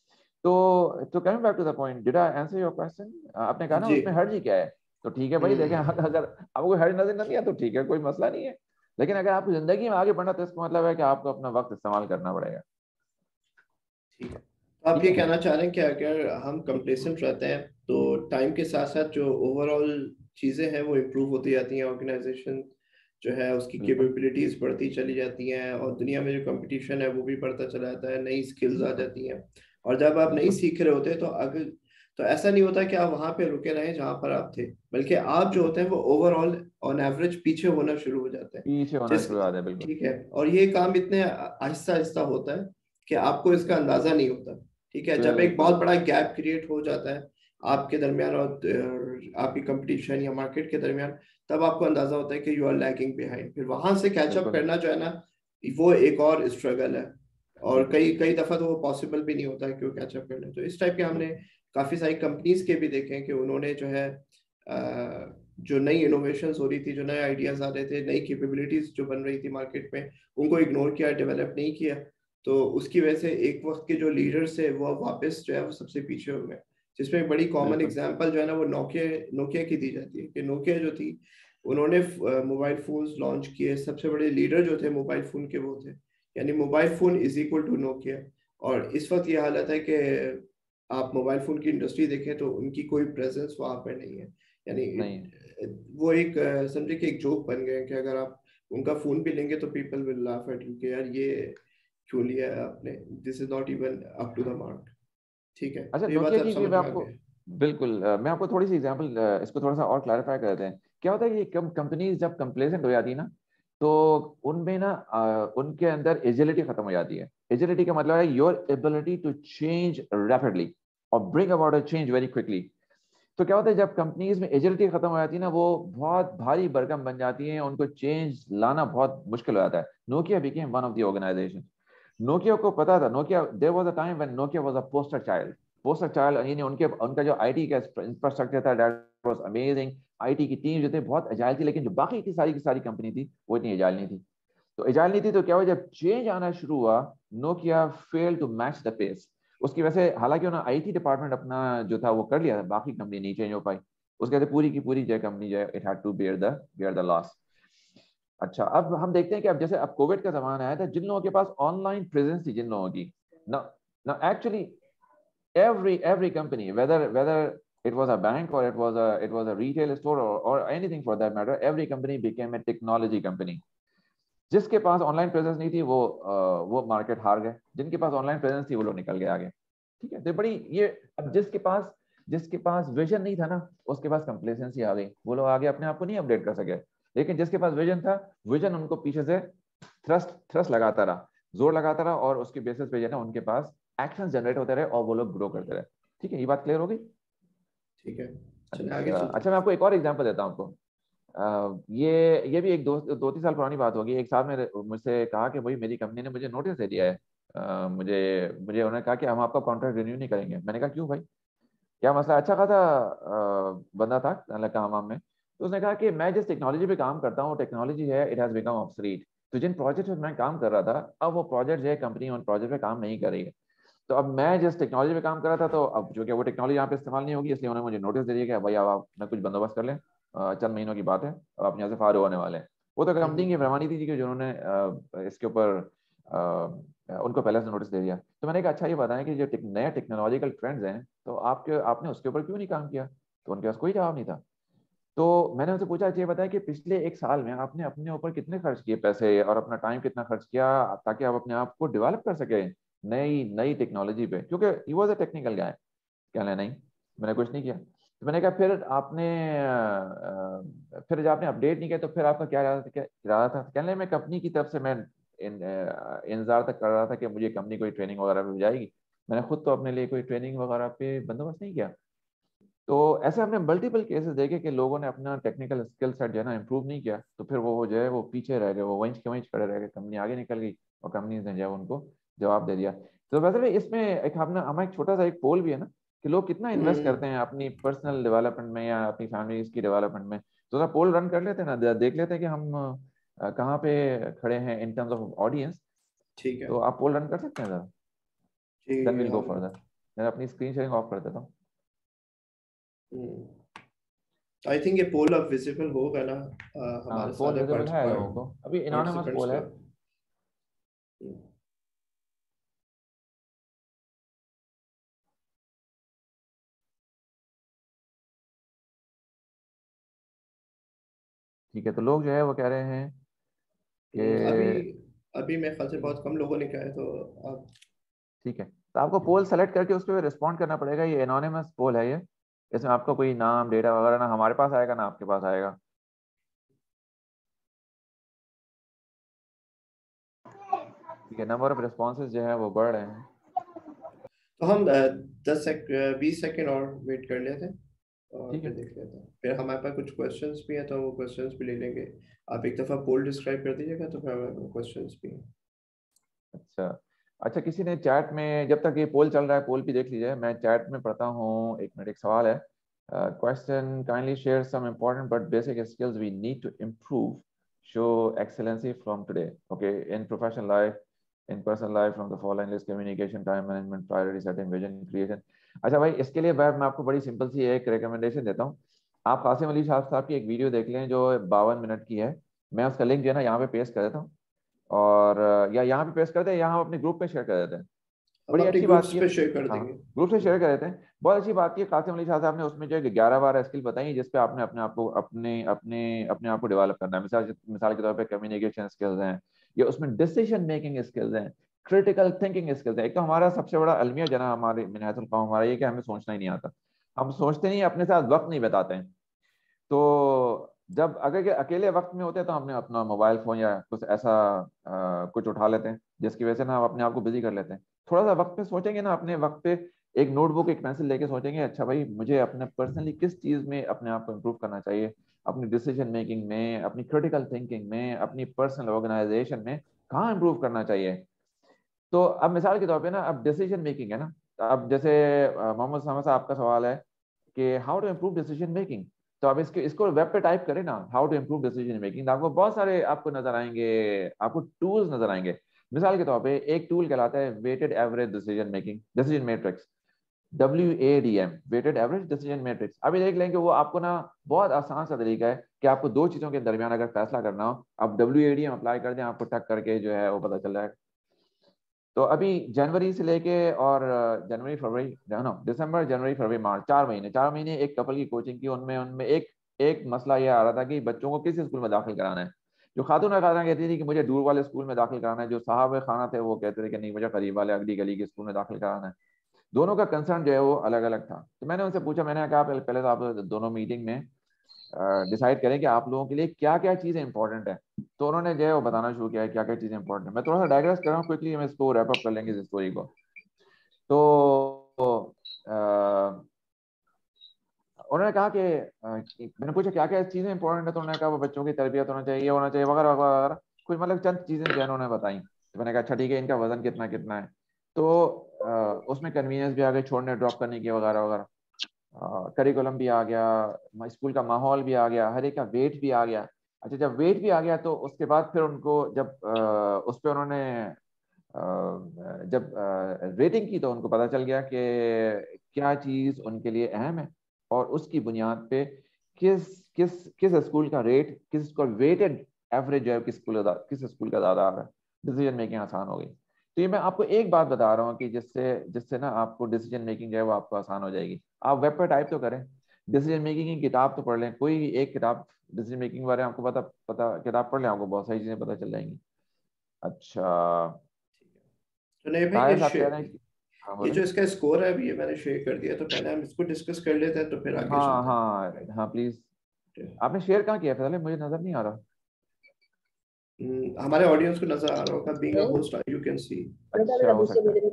तो coming back to the point, did I answer your question? आपने कहा ना जी। उसमें हर्ज ही क्या है? तो ठीक है भाई, देखें हम्म। अगर आपको हर्ज नजर नहीं आया तो ठीक है, कोई मसला नहीं है, लेकिन अगर आपको जिंदगी में आगे बढ़ना तो इसका मतलब है कि आपको अपना वक्त इस्तेमाल करना पड़ेगा। ठीक है, तो आप ठीक ये है। कहना चाह रहे हैं कि अगर हम कंप्लेसेंट रहते हैं तो टाइम के साथ साथ जो ओवरऑल चीजें हैं वो इम्प्रूव होती जाती हैं, ऑर्गेनाइजेशन जो है उसकी बिल्कुल कैपेबिलिटीज बढ़ती चली जाती हैं, और दुनिया में जो कंपटीशन है वो भी बढ़ता चला जाता है, नई स्किल्स आ बिल्कुल जाती हैं। और जब आप नहीं बिल्कुल सीख रहे होते तो अगर, तो ऐसा नहीं होता कि आप वहां पे रुके रहें जहां पर आप थे, बल्कि आप जो बिल्कुल होते हैं वो ओवरऑल ऑन एवरेज पीछे होना शुरू हो जाते हैं। पीछे होना जिस शुरू हो जाता है, बिल्कुल ठीक है, और ये काम इतने आहिस्ता आहिस्ता होता है कि आपको इसका अंदाजा नहीं होता। ठीक है, जब एक बहुत बिल्कुल बड़ा गैप क्रिएट हो जाता है आपके दरमियान और आपकी कंपटीशन या मार्केट के दरमियान, तब आपको अंदाजा होता है कि यू आर लैगिंग बिहाइंड। फिर वहां से कैचअप बिल्कुल करना जो है ना, वो एक और स्ट्रगल है, और बिल्कुल कई कई दफा तो वो पॉसिबल भी नहीं होता है कि वो कैचअप कर ले। तो इस टाइप के हमने बिल्कुल काफी सारी कंपनीज के भी देखे हैं कि उन्होंने जो है जो नई इनोवेशंस हो रही थी, जो नए आइडियाज आ रहे थे, नई कैपेबिलिटीज जो बन रही थी मार्केट में, उनको इग्नोर किया, डेवलप नहीं किया। तो उसकी वजह से एक वक्त के जो लीडर्स थे वो वापस जो है वो सबसे पीछे हो गए। जिसमें एक बड़ी कॉमन बिल्कुल एग्जांपल जो है ना वो नोकिया नोकिया की दी जाती है, कि नोकिया जो थी उन्होंने मोबाइल फोन्स लॉन्च किए, सबसे बड़े लीडर जो थे मोबाइल फोन के वो थे, यानी mobile phone is equal to Nokia. और इस वक्त ये हालत है कि आप मोबाइल फोन की इंडस्ट्री देखें तो उनकी कोई प्रेजेंस वहां पर नहीं है। यानी नहीं है। वो एक समझे कि एक जोक बन गए कि अगर आप उनका फोन भी लेंगे तो people will laugh at you कि यार ये क्यों लिया है आपने, this is not even up to the mark. ठीक है, अच्छा, तो ये बात नोकिया आप की भी समझ मैं में आ आपको, गए। बिल्कुल मैं आपको थोड़ी सी एग्जांपल इसको थोड़ा सा और क्लैरिफाई कर देते हैं। क्या होता है, ये कंपनीज जब कंप्लेसेंट हो जाती है ना, तो उनमें ना उनके अंदर एजिलिटी खत्म हो जाती है। एजिलिटी का मतलब है your ability to change rapidly और bring about a change very quickly. तो क्या होता है जब कंपनीज में एजिलिटी खत्म हो जाती है ना, वो बहुत भारी भरकम बन जाती है, उनको चेंज लाना बहुत मुश्किल हो जाता है। Nokia became one of the organisation. Nokia को पता था, Nokia there was a time when Nokia was a poster child. Poster child यानी उनके उनका जो आईटी का इंफ्रास्ट्रक्चर था दैट वाज अमेजिंग। आईटी की टीम जो थे बहुत एजाइल थी, लेकिन जो बाकी की सारी कंपनी थी वो इतनी एजाइल नहीं थी। तो एजाइल नहीं थी तो क्या हुआ, जब चेंज आना शुरू हुआ Nokia fail to match the pace. उसकी वजह से हालांकि उन्होंने आईटी डिपार्टमेंट अपना जो था वो कर लिया था, बाकी कंपनी नहीं चेंज हो पाई। उसके बाद पूरी की पूरी जो कंपनी जो है it had to bear the loss. अच्छा, अब हम देखते हैं कि अब जैसे अब कोविड का जमाना आया था, जिन लोगों के पास ऑनलाइन प्रेजेंस थी, जिन लोगों की ना ना actually every company, whether it was a bank or it was a retail store or anything for that matter, every company became a technology company. जिसके पास ऑनलाइन प्रेजेंस नहीं थी वो मार्केट हार गए, जिनके पास ऑनलाइन प्रेजेंस थी वो लोग निकल गए आगे। ठीक है, तो बड़ी ये अब जिसके पास विजन नहीं था ना, उसके पास कंप्लेसेंसी आ गई, वो लोग आगे अपने आप को नहीं अपडेट कर सके। लेकिन जिसके पास विजन था, विजन उनको पीछे से थ्रस्ट थ्रस्ट लगाता रहा, जोर लगाता रहा, और उसके बेसिस पे जो है ना उनके पास एक्शन जनरेट होते रहे और वो लोग ग्रो करते रहे। ठीक है, ये बात क्लियर होगी? ठीक है, चलिए आगे अच्छा चलते अच्छा, हैं। मैं आपको एक और एग्जांपल देता हूँ आपको। ये भी एक 2-3 साल पुरानी बात होगी। एक साहब ने मुझसे कहा कि भाई मेरी कंपनी ने मुझे नोटिस दे दिया है, मुझे मुझे उन्होंने कहा कि हम आपका कॉन्ट्रैक्ट रिन्यू नहीं करेंगे। मैंने कहा क्यों भाई, क्या मसला? अच्छा खासा बंदा था मतलब काम वाम में। तो उसने कहा कि मैं जिस टेक्नोलॉजी पे काम करता हूँ, टेक्नोलॉजी है इट हैज बिकम ऑब्सोलीट। तो जिन प्रोजेक्ट में मैं काम कर रहा था, अब वो प्रोजेक्ट जो है कंपनी उन प्रोजेक्ट पे काम नहीं कर रही है। तो अब मैं जिस टेक्नोलॉजी पे काम कर रहा था, तो अब जो कि वो टेक्नोलॉजी यहाँ पे इस्तेमाल नहीं होगी, इसलिए उन्होंने मुझे नोटिस दे दिया कि भाई अब आप अपना कुछ बंदोबस्त कर लें, चंद महीनों की बात है, अब आप यहाँ से फारिग होने वाले हैं। वो तो कंपनी की बेईमानी थी कि जिन्होंने इसके ऊपर उनको पहले से नोटिस दे दिया। तो मैंने कहा अच्छा ये बताएं कि जो नए टेक्नोलॉजिकल ट्रेंड्स हैं, तो आपने उसके ऊपर क्यों नहीं काम किया? तो उनके पास कोई जवाब नहीं था। तो मैंने उनसे पूछा, ये बताया कि पिछले एक साल में आपने अपने ऊपर कितने खर्च किए पैसे और अपना टाइम कितना खर्च किया, ताकि आप अपने आप को डेवलप कर सके नई नई टेक्नोलॉजी पे, क्योंकि ही वॉज अ टेक्निकल गाय। कहना नहीं, मैंने कुछ नहीं किया। तो मैंने कहा फिर जब आपने अपडेट नहीं किया तो फिर आपका क्या इरादा था? कहने मैं कंपनी की तरफ से मैं इंतजार तक कर रहा था कि मुझे कंपनी कोई ट्रेनिंग वगैरह पे जाएगी, मैंने खुद तो अपने लिए कोई ट्रेनिंग वगैरह पे बंदोबस्त नहीं किया। तो ऐसे हमने मल्टीपल केसेस देखे कि लोगों ने अपना टेक्निकल स्किल सेट जो है ना इम्प्रूव नहीं किया, तो फिर वो जो है वो पीछे रह गए, वो वहीं के वहीं खड़े रह गए, कंपनी आगे निकल गई और कंपनी ने जो है उनको जवाब दे दिया। तो वैसे भी इसमें एक हमारा एक छोटा सा एक पोल भी है ना, कि लोग कितना इन्वेस्ट करते हैं अपनी पर्सनल डेवलपमेंट में या अपनी फैमिली की डेवलपमेंट में। तो पोल रन कर लेते हैं ना, देख लेते हैं कि हम कहाँ पे खड़े हैं इन टर्म्स ऑफ ऑडियंस। ठीक है। तो आप पोल रन कर सकते हैं जरा, जी देन विल गो हम। फर्दर। मैं अपनी स्क्रीन शेयरिंग ऑफ कर देता हूँ। आई थिंक ये पोल अब विजिबल होगा ना हाँ, हमारे पोल सारे विजिबल है लोगों को, अभी इनोनिमस पार्टिसिपेंट्स पोल है। का। ठीक है, तो लोग जो है वो कह रहे हैं अभी कि अभी मेरे ख्याल से ठीक है। बहुत कम लोगों ने कहा है, तो अब ठीक है, तो आपको पोल सेलेक्ट करके उस पर रिस्पॉन्ड करना पड़ेगा। ये एनोनिमस पोल है ये, इसमें आपका कोई नाम डेटा वगैरह ना हमारे पास आएगा ना आपके पास आएगा। ठीक है, नंबर ऑफ रिस्पॉन्सेज जो है वो बढ़ रहे हैं। तो हम 20 सेकंड और वेट कर लेते हैं और ठीक फिर है। देख लेते हैं। फिर हमारे पास कुछ क्वेश्चंस भी हैं, तो वो क्वेश्चंस भी ले लेंगे। आप एक दफ़ा पोल डिस्क्राइब कर दीजिएगा, तो फिर हमारे क्वेश्चंस भी हैं। अच्छा अच्छा, किसी ने चैट में, जब तक ये पोल चल रहा है पोल भी देख लीजिए, मैं चैट में पढ़ता हूँ। एक मिनट, एक सवाल है। Question, kindly share some important but basic skills we need to improve show excellency from today, okay, in professional life, in personal life, from the following list: communication, time management, priority setting, vision creation. अच्छा भाई, इसके लिए मैं आपको बड़ी सिंपल सी एक रिकमेंडेशन देता हूँ। आप कासिम अली साहब की एक वीडियो देख लें जो 52 मिनट की है। मैं उसका लिंक जो है ना यहाँ पे पेस्ट कर देता हूँ, और या यहाँ पे पेस्ट कर दें, यहाँ हम अपने ग्रुप पे शेयर कर देते हैं। हम बड़ी अपने अच्छी बात ग्रुप्स की है। पे शेयर कर हाँ, देंगे। ग्रुप से शेयर कर देते हैं। बहुत अच्छी बात की है, कासिम अली शाह साहब ने उसमें जो है 11-12 स्किल बताई, जिसपे आपने अपने आप को अपने आप को डेवलप करना है। मिसाल के तौर पे कम्युनिकेशन स्किल्स हैं, या उसमें डिसीजन मेकिंग स्किल्स हैं, क्रिटिकल थिंकिंग स्किल्स हैं। एक तो हमारा सबसे बड़ा अलमिया जना हमारे मिनहाजुल कौम हमारा ये कि हमें सोचना ही नहीं आता। हम सोचते नहीं, अपने साथ वक्त नहीं बिताते हैं। तो जब अगर के अकेले वक्त में होते हैं तो हमने अपना मोबाइल फोन या कुछ ऐसा कुछ उठा लेते हैं जिसकी वजह से ना हम अपने आप को बिजी कर लेते हैं। थोड़ा सा वक्त पे सोचेंगे ना, अपने वक्त पे एक नोटबुक एक पेंसिल लेके सोचेंगे, अच्छा भाई मुझे अपने पर्सनली किस चीज़ में अपने आप को इम्प्रूव करना चाहिए, अपनी डिसीजन मेकिंग में, अपनी क्रिटिकल थिंकिंग में, अपनी पर्सनल ऑर्गेनाइजेशन में कहाँ इम्प्रूव करना चाहिए। तो अब मिसाल के तौर पे ना, अब डिसीजन मेकिंग है ना, अब जैसे मोहम्मद साहब साहब आपका सवाल है कि how to improve decision making, तो आप इसको वेब पे टाइप करें ना, how to improve decision making, आपको बहुत सारे आपको नजर आएंगे, आपको टूल्स नजर आएंगे। मिसाल के तौर पे एक टूल कहलाता है weighted average decision making, decision matrix, WADM, weighted average decision matrix. अभी देख लेंगे वो आपको ना बहुत आसान सा तरीका है कि आपको दो चीजों के दरमियान अगर फैसला करना हो, आप WADM अप्लाई कर दें, आपको टक करके जो है वो पता चल जाएगा। तो अभी जनवरी से लेके और जनवरी फरवरी, नो दिसंबर जनवरी फरवरी मार्च, 4 महीने, 4 महीने एक कपल की कोचिंग की। उनमें उनमें एक एक मसला ये आ रहा था कि बच्चों को किस स्कूल में दाखिल कराना है। जो खातून खाना कहती थी कि मुझे दूर वाले स्कूल में दाखिल कराना है, जो साहब खाना थे वो कहते थे कि नहीं मुझे करीब वाले अगली गली के स्कूल में दाखिल कराना है। दोनों का कंसर्न जो है वो अलग अलग था। तो मैंने उनसे पूछा, मैंने कहा पहले तो आप दोनों मीटिंग में डिसाइड करें कि आप लोगों के लिए क्या क्या चीजें इंपॉर्टेंट है। तो उन्होंने जो है वो बताना शुरू किया है क्या क्या चीजें इंपॉर्टेंट है। मैं थोड़ा सा डायग्रेस कर रहा हूँ क्विकली, हम इसको रैप अप कर लेंगे इस स्टोरी को। तो उन्होंने कहा कि मैंने पूछा क्या क्या चीजें इंपॉर्टेंट है, तो उन्होंने कहा वो बच्चों की तरबियत होना चाहिए, ये होना चाहिए, वगैरह वगैरह वगैरह, कुछ मतलब चंद चीजें जो है उन्होंने बताई। तो मैंने कहा अच्छा ठीक है, इनका वजन कितना कितना है। तो उसमें कन्वीनियंस भी आ गई, छोड़ने ड्रॉप करने की वगैरह वगैरह, करिकुलम भी आ गया, स्कूल का माहौल भी आ गया, हर एक का वेट भी आ गया। अच्छा जब वेट भी आ गया तो उसके बाद फिर उनको जब उस पर उन्होंने जब रेटिंग की तो उनको पता चल गया कि क्या चीज़ उनके लिए अहम है, और उसकी बुनियाद पे किस किस किस स्कूल का रेट, किस स्कूल वेटेड एवरेज जो है किस स्कूल का ज़्यादा आ रहा है। डिसीजन मेकिंग आसान हो गई। तो ये मैं आपको एक बात बता रहा हूँ कि जिससे जिससे ना आपको डिसीजन मेकिंग जो है वो आपको आसान हो जाएगी। आप वेब पर टाइप तो करें, डिसीजन मेकिंग की किताब तो पढ़ लें, कोई एक किताब डिसीजन मेकिंग के बारे में आपको पता पता किताब पढ़ लें, आपको बहुत सारी चीज़ें पता चल जाएंगी। अच्छा, तो नहीं भाई, ताहिर साहब कह रहे हैं कि हाँ ये बोले। जो इसका स्कोर है अभी ये मैंने शेयर कर दिया, तो पहले हम इसको डिस्कस कर लेते हैं तो फिर आगे हाँ चलते हाँ हैं। हाँ प्लीज। Right? आपने शेयर कहाँ किया पहले, मुझे नजर नहीं आ रहा। हमारे ऑडियंस को नजर आ रहा होगा, being a host you can see. अच्छा हो सकता है।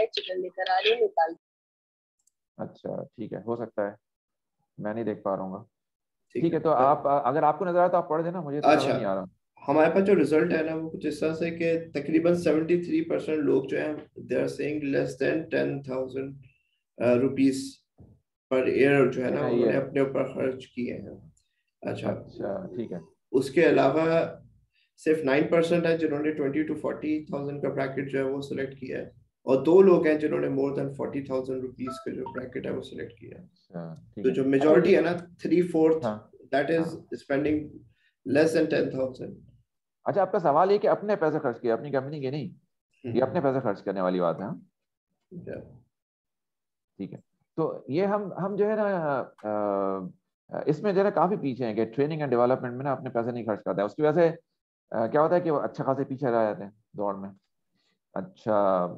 अच्छा ठीक है, हो सकता है, मैं नहीं देख पा रहा हूँ। ठीक ठीक है है, तो आप अगर आपको नजर आए तो आप पढ़ देना, मुझे तो अच्छा, नजर नहीं आ रहा। हमारे पास जो रिजल्ट है ना वो कुछ इस तरह से कि तकरीबन 73% लोग जो हैं they are saying less than 10,000 rupees per year जो है ना सही उन्होंने है। अपने ऊपर खर्च किए हैं। अच्छा, अच्छा ठीक है। उसके अलावा सिर्फ 9% है जिन्होंने 20 to 40,000 का ब्रैकेट जो है वो सिलेक्ट किया है, और दो लोग हैं जिन्होंने मोर देन 40,000 रुपीज का जो ब्रैकेट है वो सिलेक्ट किया है। अच्छा ठीक तो है। जो अच्छा मेजोरिटी ये, है ना, 3/4 हाँ दैट इज हाँ। Spending less than 10,000। अच्छा आपका सवाल ये कि अपने पैसे खर्च किए, अपनी कंपनी के नहीं, ये अपने पैसे खर्च करने वाली बात है हाँ? ठीक है। तो ये हम जो है ना इसमें जो है ना काफी पीछे हैं कि ट्रेनिंग एंड डेवलपमेंट में ना अपने पैसे नहीं खर्च करते हैं, उसकी वजह से क्या होता है कि वो अच्छा खासे पीछे रह जाते हैं दौड़ में। अच्छा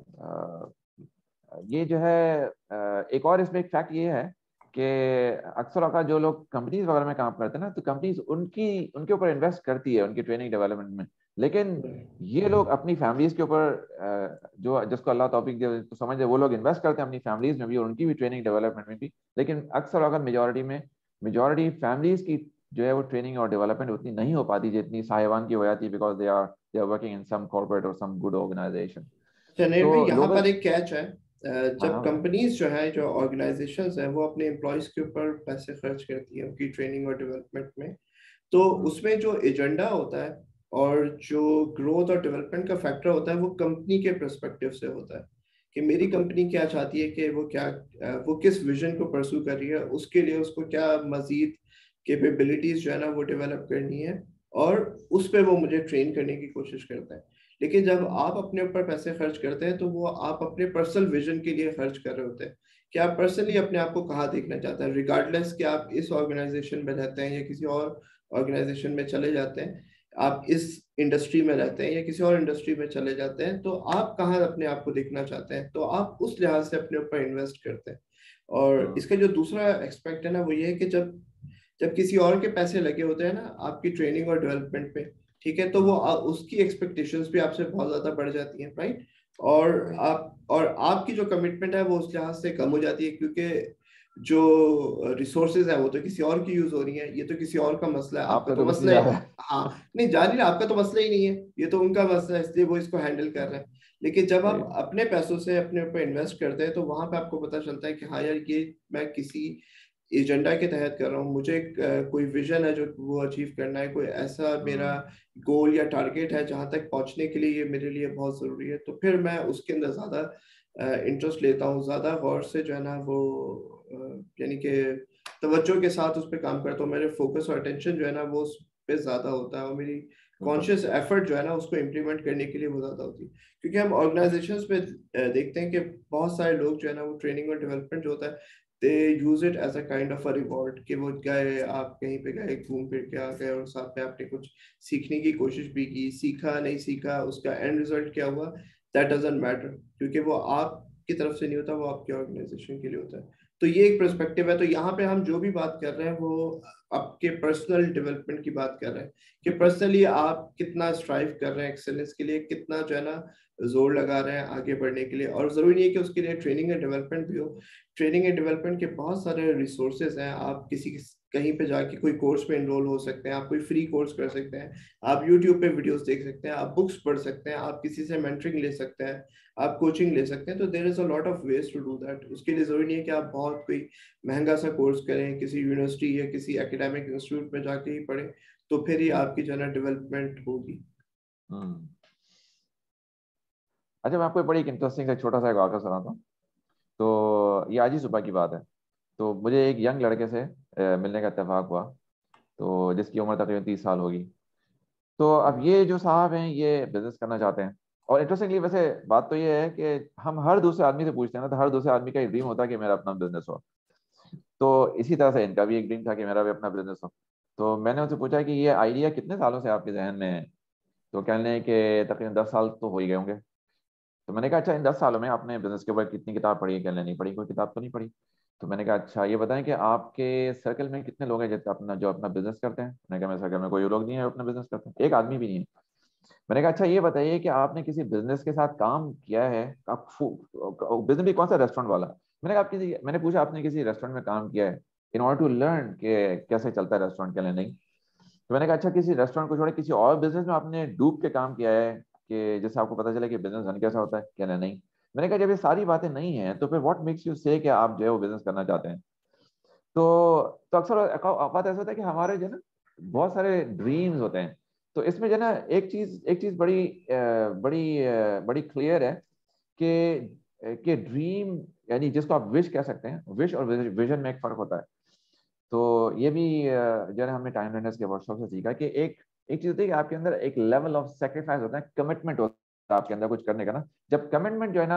ये जो है एक और इसमें एक फैक्ट ये है कि अक्सर औकात जो लोग कंपनीज वगैरह में काम करते हैं ना, तो कंपनीज उनकी उनके ऊपर इन्वेस्ट करती है उनकी ट्रेनिंग डेवलपमेंट में, लेकिन ये लोग अपनी फैमिलीज के ऊपर जो जिसको अल्लाह तौफीक दे तो समझ दे, वो लोग इन्वेस्ट करते हैं अपनी फैमिलीज में भी और उनकी भी ट्रेनिंग डेवलपमेंट में भी। लेकिन अक्सर औकात मेजोरिटी फैमिलीज की जो है वो ट्रेनिंग और डेवलपमेंट उतनी नहीं हो पाती जितनी साहिबान की हो जाती है, because they are working in some corporate और सम गुड ऑर्गेनाइजेशन। चलिए तो भाई, यहाँ लोगों, पर एक कैच है। हाँ जब हाँ बताएं। कंपनीज जो है, जो ऑर्गेनाइजेशंस हैं, वो अपने एम्प्लॉयज के ऊपर पैसे खर्च करती है उनकी ट्रेनिंग और डेवलपमेंट में, तो हम्म, उसमें जो एजेंडा होता है और जो ग्रोथ और डेवलपमेंट का फैक्टर होता है वो कंपनी के पर्सपेक्टिव से होता है कि मेरी बिल्कुल। कंपनी क्या चाहती है, कि वो क्या वो किस विजन को परस्यू कर रही है, उसके लिए उसको क्या मजीद कैपेबिलिटीज जो है ना वो डेवलप करनी है, और उस पर वो मुझे ट्रेन करने की कोशिश करता है। लेकिन जब आप अपने ऊपर पैसे खर्च करते हैं तो वो आप अपने पर्सनल विजन के लिए खर्च कर रहे होते हैं कि आप पर्सनली अपने आप को कहाँ देखना चाहते हैं, रिगार्डलेस कि आप इस ऑर्गेनाइजेशन में रहते हैं या किसी और ऑर्गेनाइजेशन में चले जाते हैं, आप इस इंडस्ट्री में रहते हैं या किसी और इंडस्ट्री में चले जाते हैं, तो आप कहाँ अपने आप को देखना चाहते हैं, तो आप उस लिहाज से अपने ऊपर इन्वेस्ट करते हैं। और हाँ इसका जो दूसरा एक्सपेक्ट है ना वो ये है कि जब जब किसी और के पैसे लगे होते हैं ना आपकी ट्रेनिंग और डेवलपमेंट पे, ठीक है, तो वो उसकी एक्सपेक्टेशंस भी आपसे बहुत ज्यादा बढ़ जाती हैं, राइट। और आपकी जो कमिटमेंट है वो उस लिहाज से कम हो जाती है, क्योंकि जो रिसोर्सेज है वो तो किसी और की यूज हो रही है, ये तो किसी और का मसला है, आप आपका पे तो तो कुछ नहीं मसला जा है। रहा है। हाँ, नहीं जानी ना, आपका तो मसला ही नहीं है, ये तो उनका मसला है, इसलिए वो इसको हैंडल कर रहे हैं। लेकिन जब आप सही। अपने पैसों से अपने ऊपर इन्वेस्ट करते हैं तो वहां पे आपको पता चलता है कि हाँ यार, ये मैं किसी एजेंडा के तहत कर रहा हूँ, मुझे कोई विजन है जो वो अचीव करना है, कोई ऐसा मेरा हम्म। गोल या टारगेट है जहां तक पहुंचने के लिए ये मेरे लिए बहुत जरूरी है, तो फिर मैं उसके अंदर ज्यादा इंटरेस्ट लेता हूँ, ज्यादा गौर से जो है ना वो यानी कि तवज्जो के साथ उस पर काम करता हूँ, मेरे फोकस और अटेंशन जो है ना वो उस पे ज्यादा होता है, और मेरी बिल्कुल। कॉन्शियस एफर्ट जो है ना उसको इम्प्लीमेंट करने के लिए वो ज्यादा होती है। क्योंकि हम ऑर्गेनाइजेशंस पे देखते हैं कि बहुत सारे लोग जो है ना वो ट्रेनिंग और डेवलपमेंट जो होता है, they use it as a kind of a reward, कि वो गए, आप कहीं पे गए, घूम फिर के आ गए और साथ में आपने कुछ सीखने की कोशिश भी की, सीखा नहीं सीखा, उसका एंड रिजल्ट क्या हुआ, दैट डजंट मैटर, क्योंकि वो आपकी तरफ से नहीं होता, वो आपके ऑर्गेनाइजेशन के लिए होता है। तो ये एक पर्सपेक्टिव है। तो यहाँ पे हम जो भी बात कर रहे हैं वो आपके पर्सनल डेवलपमेंट की बात कर रहे हैं, कि पर्सनली आप कितना स्ट्राइव कर रहे हैं एक्सेलेंस के लिए, कितना जो है ना जोर लगा रहे हैं आगे बढ़ने के लिए। और जरूरी नहीं है कि उसके लिए ट्रेनिंग एंड डेवलपमेंट भी हो, ट्रेनिंग एंड डेवलपमेंट के बहुत सारे रिसोर्सेज हैं, आप किसी कहीं पे जाके कोई कोर्स में एनरोल हो सकते हैं, आप कोई फ्री कोर्स कर सकते हैं, आप यूट्यूब पे वीडियोस देख सकते हैं, आप बुक्स पढ़ सकते हैं, आप किसी से मेंटरिंग ले सकते हैं, आप कोचिंग ले सकते हैं। तो there is a lot of ways to do that. उसके लिए जरूरी नहीं है कि आप बहुत कोई महंगा सा कोर्स करें, किसी यूनिवर्सिटी या किसी एकेडमिक इंस्टीट्यूट में जाके ही पढ़ें, तो फिर ही आपकी जो है डेवलपमेंट होगी। हम्म। अच्छा, मैं आपको एक बड़ी इंटरेस्टिंग से छोटा सा एक वाक़या सुनाता हूँ। तो ये आज ही सुबह की बात है। तो मुझे एक यंग लड़के से मिलने का इत्तेफाक हुआ, तो जिसकी उम्र तकरीबन 30 साल होगी। तो अब ये जो साहब हैं ये बिजनेस करना चाहते हैं। और इंटरेस्टिंगली वैसे बात तो ये है कि हम हर दूसरे आदमी से पूछते हैं ना, तो हर दूसरे आदमी का एक ड्रीम होता है कि मेरा अपना बिजनेस हो। तो इसी तरह से इनका भी एक ड्रीम था कि मेरा भी अपना बिजनेस हो। तो मैंने उनसे पूछा कि ये आइडिया कितने सालों से आपके जहन में है। तो कहने लगे कि तकरीबन 10 साल तो हो ही गए होंगे। तो मैंने कहा अच्छा, इन 10 सालों में आपने बिजनेस के ऊपर कितनी किताब पढ़ी है? कहने नहीं पढ़ी, कोई किताब तो नहीं पढ़ी। तो मैंने कहा अच्छा ये बताएं कि आपके सर्कल में कितने लोग हैं जो अपना बिजनेस करते हैं? मैंने कहा मेरे सर्कल में कोई लोग नहीं है जो अपना बिजनेस करते हैं, एक आदमी भी नहीं है। मैंने कहा अच्छा ये बताइए कि आपने किसी बिजनेस के साथ काम किया है? आप बिजनेस भी कौन सा, रेस्टोरेंट वाला? मैंने पूछा आपने किसी रेस्टोरेंट में काम किया है इन ऑर्डर टू लर्न कि कैसे चलता है रेस्टोरेंट? के लिए नहीं। तो मैंने कहा अच्छा किसी रेस्टोरेंट को छोड़े किसी और बिजनेस में आपने डूब के काम किया है कि जिससे आपको पता चले कि बिजनेस रन कैसा होता है? कहना नहीं। मैंने कहा जब ये सारी बातें नहीं है तो फिर व्हाट मेक्स यू से कि आप जो है वो बिजनेस करना चाहते हैं? तो अक्सर बात ऐसा होता है कि हमारे जो है ना बहुत सारे ड्रीम्स होते हैं। तो इसमें जो है ना एक चीज बड़ी क्लियर है कि ड्रीम यानी जिसको आप विश कह सकते हैं, विश और विजन में एक फर्क होता है। तो ये भी जो है हमने टाइम लर्नर्स के वर्कशॉप से सीखा कि एक एक चीज होती है कि आपके अंदर एक लेवल ऑफ सेक्रीफाइस होता है, कमिटमेंट होता है आपके अंदर कुछ करने का ना। जब कमिटमेंट जो है ना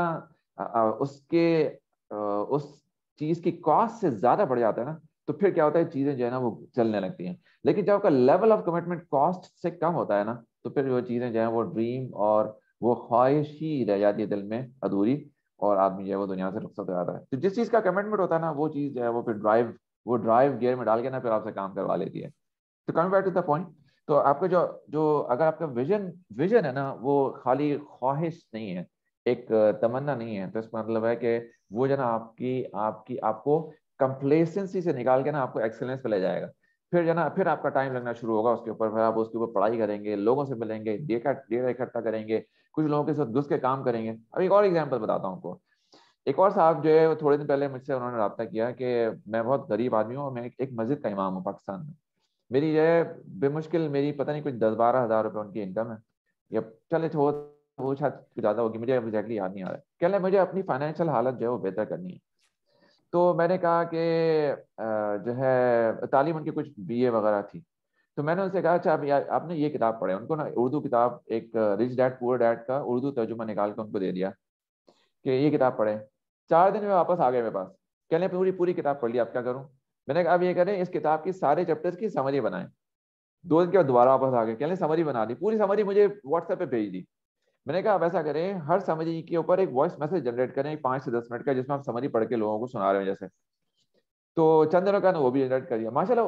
उस चीज की कॉस्ट से ज्यादा बढ़ जाता है ना, तो फिर क्या होता है, चीजें जो है ना वो चलने लगती हैं। लेकिन जब आपका लेवल ऑफ कमिटमेंट कॉस्ट से कम होता है ना, तो फिर वो चीजें जो है वो ड्रीम और वो ख्वाहिश ही रह जाती है दिल में अधूरी, और आदमी जो है वो दुनिया से रुखसत हो जाता है। तो जिस चीज का कमिटमेंट होता है ना वो चीज जो है वो ड्राइव गियर में डाल के ना फिर आपसे काम करवा लेती है। तो coming back to the point, तो आपका जो जो अगर आपका विजन विजन है ना वो खाली ख्वाहिश नहीं है, एक तमन्ना नहीं है, तो इसका मतलब है कि वो जो ना आपकी आपकी आपको कंप्लेसेंसी से निकाल के ना आपको एक्सेलेंस पे ले जाएगा। फिर जो ना फिर आपका टाइम लगना शुरू होगा उसके ऊपर, फिर आप उसके ऊपर पढ़ाई करेंगे, लोगों से मिलेंगे, डेटा इकट्ठा करेंगे, कुछ लोगों के साथ घुस के काम करेंगे। अब एक और एग्जाम्पल बताता हूँ आपको। एक और साहब जो है वो थोड़े दिन पहले मुझसे उन्होंने रब्ता किया कि मैं बहुत गरीब आदमी हूँ और मैं एक मस्जिद का इमाम हूँ पाकिस्तान में। मेरी जो है बेमुश्किल मेरी पता नहीं कुछ 10-12 हज़ार रुपये उनकी इनकम है, या चले तो वो शायद कुछ ज़्यादा होगी, मुझे एग्जैक्टली याद नहीं आ रहा है। कह रहे मुझे अपनी फाइनेंशियल हालत जो है वो बेहतर करनी है। तो मैंने कहा कि जो है तालीम उनकी कुछ बीए वगैरह थी। तो मैंने उनसे कहा अच्छा आपने ये किताब पढ़े? उनको ना उर्दू किताब एक रिच डैड पुअर डैड का उर्दू तर्जुमा निकाल के उनको दे दिया कि ये किताब पढ़े। 4 दिन में वापस आ गए मेरे पास, कहने पूरी पूरी किताब पढ़ ली, अब क्या करूं? मैंने कहा अब ये करें इस किताब की सारे चैप्टर्स की समरी बनाएं। 2 दिन के बाद दोबारा वापस आ गए, कहने समरी बना दी, पूरी समरी मुझे व्हाट्सएप पे भेज दी। मैंने कहा अब ऐसा करें हर समरी के ऊपर एक वॉइस मैसेज जनरेट करें 5 से 10 मिनट का, जिसमें आप समरी पढ़ के लोगों को सुना रहे हो जैसे। तो चंद दिनों का वो भी जनरेट कर दिया माशाल्लाह।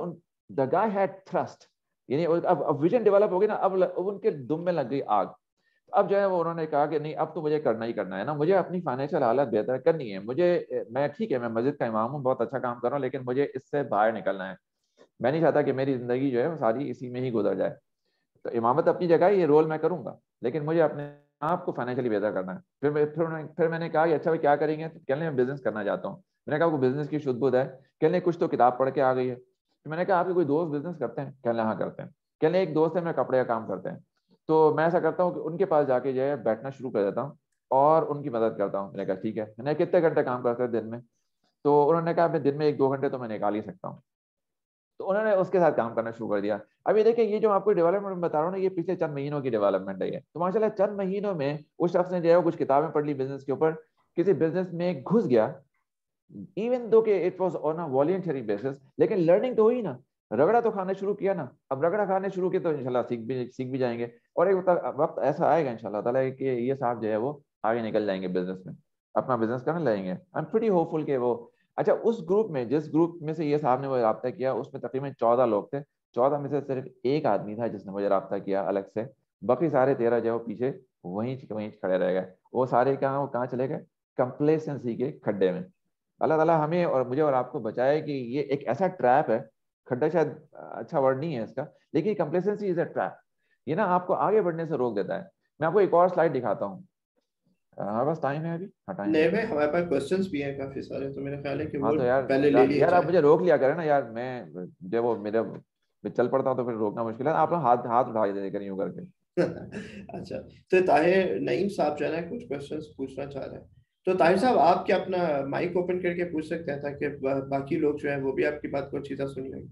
द गाय हैड थ्रस्ट, यानी अब विजन डेवलप हो गई ना, अब उनके दुम में लग गई आग। अब जो है वो उन्होंने कहा कि नहीं, अब तो मुझे करना ही करना है ना, मुझे अपनी फाइनेंशियल हालत बेहतर करनी है, मुझे, मैं ठीक है मैं मस्जिद का इमाम हूँ, बहुत अच्छा काम कर रहा हूँ, लेकिन मुझे इससे बाहर निकलना है। मैं नहीं चाहता कि मेरी जिंदगी जो है वो सारी इसी में ही गुजर जाए। तो इमामत अपनी जगह है, ये रोल मैं करूंगा, लेकिन मुझे अपने आप को फाइनेंशियली बेहतर करना है। फिर मैंने कहा कि अच्छा भाई क्या करेंगे, तो कहने मैं बिजनेस करना चाहता हूँ। मैंने कहा आपको बिजनेस की शुद्ध बुद्ध है? कहने कुछ तो किताब पढ़ के आ गई है। तो मैंने कहा आपके कोई दोस्त बिजनेस करते हैं? कहने हाँ करते हैं। कहने एक दोस्त है, मैं कपड़े का काम करते हैं। तो मैं ऐसा करता हूँ कि उनके पास जाके जो है बैठना शुरू कर देता हूँ और उनकी मदद करता हूँ। मैंने कहा ठीक है। मैंने कितने घंटे काम करते हैं दिन में? तो उन्होंने कहा मैं दिन में 1-2 घंटे तो मैं निकाल ही सकता हूँ। तो उन्होंने उसके साथ काम करना शुरू कर दिया। अभी देखिए ये जो आपको डेवलपमेंट बता रहा हूँ ना, ये पिछले चंद महीनों की डेवलपमेंट है ये। तो माशाल्लाह चंद महीनों में उस शख्स ने जो है वो कुछ किताबें पढ़ ली बिजनेस के ऊपर, किसी बिजनेस में घुस गया, इवन दो के it was on a voluntary basis, लेकिन लर्निंग तो हुई ना, रगड़ा तो खाने शुरू किया ना। अब रगड़ा खाने शुरू किया तो इंशाल्लाह सीख भी जाएंगे। और एक वक्त ऐसा आएगा इंशाल्लाह ताला कि ये साहब जो है वो आगे निकल जाएंगे बिजनेस में, अपना बिजनेस करने लगेंगे। आई एम प्रीटी होपफुल के वो। अच्छा उस ग्रुप में, जिस ग्रुप में से ये साहब ने मुझे रब्ता किया, उसमें तकरीबन 14 लोग थे। 14 में से सिर्फ एक आदमी था जिसने मुझे रब्ता किया अलग से। बाकी सारे 13 जो है वो पीछे वहीं वहीं खड़े रह गए। वो सारे कहाँ चले गए? कंप्लेसेंसी के खड्डे में। अल्लाह ताला हमें और मुझे और आपको बचाए कि ये एक ऐसा ट्रैप है। खड्डा शायद अच्छा वर्ड नहीं है इसका, लेकिन कंप्लेसेंसी इज अ ट्रैप। ये ना आपको आगे बढ़ने से रोक देता है। मैं आपको एक और स्लाइड दिखाता हूँ। हमारे पास टाइम है अभी? हाँ टाइम नहीं है। भाई, हमारे पास क्वेश्चंस भी हैं काफी सारे, तो मेरा ख्याल है कि हाँ वो तो यार, पहले ले लिए यार आप जाए। मुझे रोक लिया करें ना यार, मैं जब वो मेरा मैं चल पड़ता हूँ तो फिर रोकना मुश्किल है। आप लोग हाथ हाथ उठा दे करें यूं करके। अच्छा, तो ताहिर नईम साहब जो है ना कुछ क्वेश्चंस पूछना चाह रहे हैं। तो ताहिर साहब आप क्या अपना माइक ओपन करके पूछ सकते हैं, ताकि बाकी लोग जो है वो भी आपकी बात को अच्छी तरह सुन लेंगे।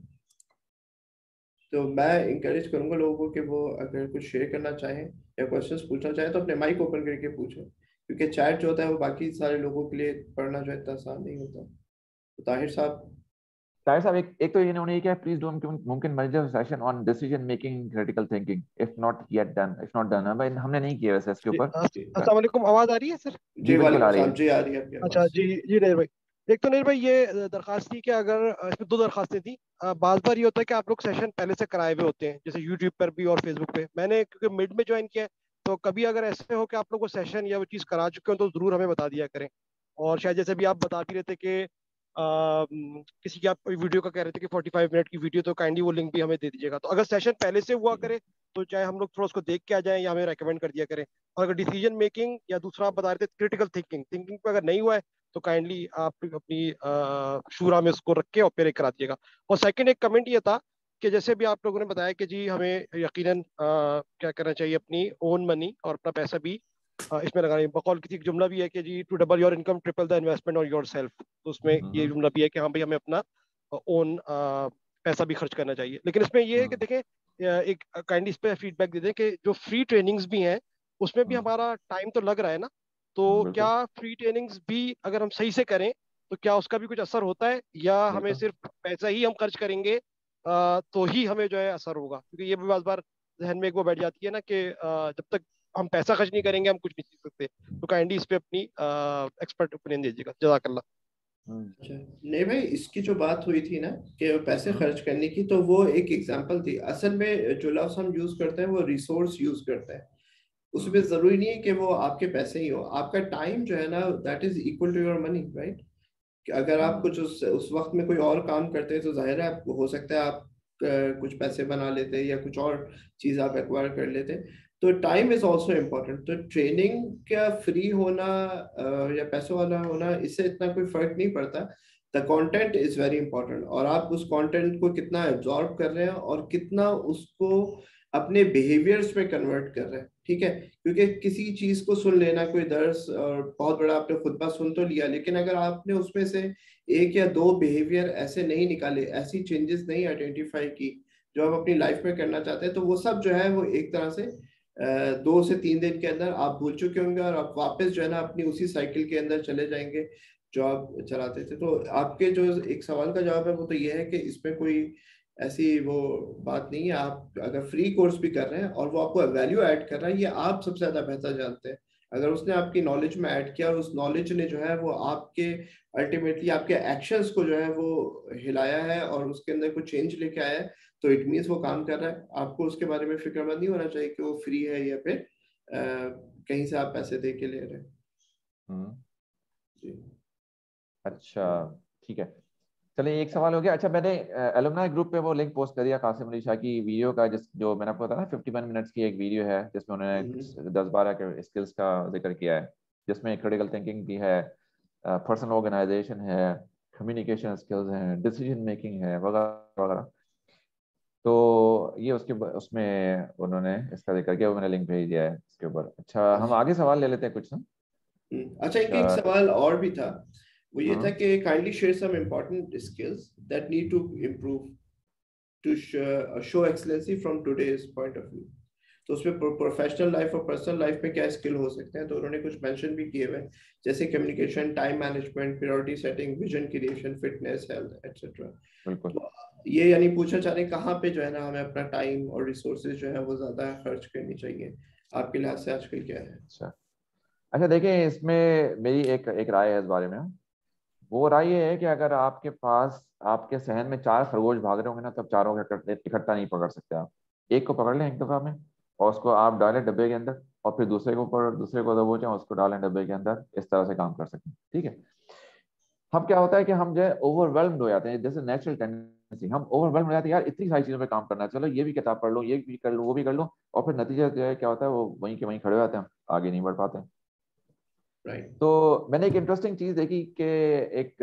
तो मैं इंकरेज करूंगा लोगों को कि वो अगर कुछ शेयर करना चाहें या क्वेश्चंस पूछना चाहें तो अपने माइक ओपन करके पूछें, क्योंकि चैट जो होता है वो बाकी सारे लोगों के लिए पढ़ना जो है इतना आसान नहीं होता। तो ताहिर साहब। ताहिर साहब, एक तो इन्होंने ये क्या, प्लीज डू मुमकिन merge session on decision making critical thinking if not yet done, if not done. भाई हमने नहीं किया वैसे इसके जी, ऊपर। अस्सलाम वालेकुम, आवाज आ रही है सर? जी जी बिल्कुल आ वालेकुम रही सलाम है। जी, आ रही है आपकी अच्छा आवाज। जी जी नैर भाई। एक तो नैर भाई ये दरखास्त थी कि अगर इसमें दो दरखास्तें थी। बार बार ये होता है कि आप लोग सेशन पहले से कराए हुए होते हैं, जैसे यूट्यूब पर भी और फेसबुक पे। मैंने क्योंकि मिड में ज्वाइन किया है, तो कभी अगर ऐसे हो कि आप लोग को सेशन या वो चीज़ करा चुके हो तो ज़रूर हमें बता दिया करें। और शायद जैसे भी आप बता भी रहे थे कि किसी की आप वीडियो का कह रहे थे कि 45 मिनट की वीडियो, तो काइंडली वो लिंक भी हमें दे दीजिएगा। तो अगर सेशन पहले से हुआ करे तो चाहे हम लोग थोड़ा उसको देख के आ जाएं या हमें रेकमेंड कर दिया करें। और अगर डिसीजन मेकिंग या दूसरा आप बता रहे थे क्रिटिकल थिंकिंग, थिंकिंग पे अगर नहीं हुआ है तो काइंडली आप अपनी शूरा में उसको रख के और फिर एक करा दीजिएगा। और सेकंड एक कमेंट ये था कि जैसे भी आप लोगों ने बताया कि जी हमें यकीनन क्या करना चाहिए, अपनी ओन मनी और अपना पैसा भी इसमें लगाना। बकौल किसी जुमला भी है कि जी to double your income triple the investment और योर सेल्फ। तो उसमें ये हम्म। जुमला भी है कि हाँ भाई हमें अपना ओन पैसा भी खर्च करना चाहिए। लेकिन इसमें ये है कि हम्म। देखें, एक काइंडली इस पर फीडबैक दे दें कि जो फ्री ट्रेनिंग्स भी हैं उसमें भी हम्म। हमारा टाइम तो लग रहा है ना। तो क्या बिल्कुल। फ्री ट्रेनिंग्स भी अगर हम सही से करें तो क्या उसका भी कुछ असर होता है, या हमें बिल्कुल। सिर्फ पैसा ही हम खर्च करेंगे तो ही हमें जो है असर होगा? क्योंकि ये भी बार बार जहन में एक वो बैठ जाती है ना कि जब तक हम पैसा खर्च नहीं करेंगे हम कुछ नहीं सीख सकते। तो काइंडली इस पे अपनी एक्सपर्ट ओपिनियन दीजिएगा, जज़ाकल्लाह। हम्म। अच्छा, नहीं भाई, इसकी जो बात हुई थी ना कि पैसे हम्म। खर्च करने की, तो वो एक एग्जांपल थी। असल में जो लफ्ज हम यूज करते हैं वो रिसोर्स यूज करते हैं। उसमें हम्म। जरूरी नहीं है कि वो आपके पैसे ही हो। आपका टाइम जो है ना, that is equal to your money, right? अगर आप हम्म। कुछ उस वक्त में कोई और काम करते हैं तो जाहिर है आपको हो सकता है आप कुछ पैसे बना लेते या कुछ और चीज आप एक्वायर कर लेते। तो टाइम इज ऑल्सो इम्पोर्टेंट। तो ट्रेनिंग का फ्री होना या पैसों वाला होना, इससे इतना कोई फर्क नहीं पड़ता। The content is very important, और आप उस कंटेंट को कितना एब्जॉर्ब कर रहे हैं और कितना उसको अपने बिहेवियर्स में कन्वर्ट कर रहे हैं, ठीक है? क्योंकि किसी चीज को सुन लेना, कोई दर्स और बहुत बड़ा आपने खुतबा सुन तो लिया, लेकिन अगर आपने उसमें से एक या दो बिहेवियर ऐसे नहीं निकाले, ऐसी चेंजेस नहीं आइडेंटिफाई की जो आप अपनी लाइफ में करना चाहते हैं, तो वो सब जो है वो एक तरह से 2 से 3 दिन के अंदर आप भूल चुके होंगे, और आप वापस जो है ना अपनी उसी साइकिल के अंदर चले जाएंगे जो आप चलाते थे। तो आपके जो एक सवाल का जवाब है वो तो ये है कि इसमें कोई ऐसी वो बात नहीं है। आप अगर फ्री कोर्स भी कर रहे हैं और वो आपको वैल्यू ऐड कर रहा है, ये आप सबसे ज्यादा बेहतर जानते हैं। अगर उसने आपकी नॉलेज में ऐड किया और उस नॉलेज ने जो है वो आपके अल्टीमेटली आपके एक्शंस को जो है वो हिलाया है और उसके अंदर कुछ चेंज लेके आया है, तो इट मीन्स वो काम कर रहा है। आपको उसके बारे में फिक्रमंद नहीं होना चाहिए कि वो फ्री है या फिर कहीं से आप पैसे दे के ले रहे हैं। जी अच्छा ठीक है, चलिए एक सवाल हो गया। अच्छा, मैंने एलुमनाई ग्रुप पे वो लिंक पोस्ट कर दिया कासिम अली शाह की वीडियो का, जिस जो मैंने आपको बताया ना 51 मिनट्स की एक वीडियो है जिसमें उन्होंने 10-12 के स्किल्स का जिक्र किया है, जिसमें क्रिटिकल थिंकिंग भी है, पर्सनल ऑर्गेनाइजेशन है, कम्युनिकेशन स्किल्स हैं, डिसीजन मेकिंग है, वगैरह वगैरह। तो ये उसके उसमें उन्होंने इसका जिक्र किया, वो मैंने लिंक भेज दिया है इसके ऊपर। अच्छा, हम आगे सवाल ले लेते हैं कुछ ना। अच्छा, एक अच्छा। सवाल और भी था, वो ये था हाँ कि kindly share some important skills that need to improve to show excellency from today's point of view. तो उसमें प्रोफेशनल लाइफ और पर्सनल लाइफ में क्या स्किल हो सकते हैं, तो उन्होंने कुछ मेंशन भी किए हुए, जैसे communication, time management, priority setting, vision creation, fitness, health etcetera. बिल्कुल। तो ये यानी पूछना चाह रहे हैं कहाँ पे जो है ना हमें अपना टाइम और रिसोर्सेज जो है वो ज्यादा खर्च करनी चाहिए, आपके लिहाज से आजकल क्या है? अच्छा अच्छा, देखिए इसमें मेरी एक एक राय है इस बारे में। वो राय ये है कि अगर आपके पास आपके सहन में 4 खरगोश भाग रहे होंगे ना, तब चारों को इकट्ठा नहीं पकड़ सकते आप। एक को पकड़ लें एक दफा में, और उसको आप डालें डब्बे के अंदर, और फिर दूसरे को दबोचें, उसको डालें डब्बे के अंदर, इस तरह से काम कर सकते हैं। ठीक है। हम क्या होता है कि हम जो है ओवरवेल्म्ड हो जाते हैं, जैसे नेचुरल टेंडेंसी, हम ओवरवेल्म हो जाते हैं, यार इतनी सारी चीजों पे काम करना है, चलो ये भी किताब पढ़ लो, ये भी कर लो, वो भी कर लो, और फिर नतीजा जो है क्या होता है, वो वहीं के वहीं खड़े हो जाते हैं, आगे नहीं बढ़ पाते हैं। राइट। तो मैंने एक इंटरेस्टिंग चीज देखी कि एक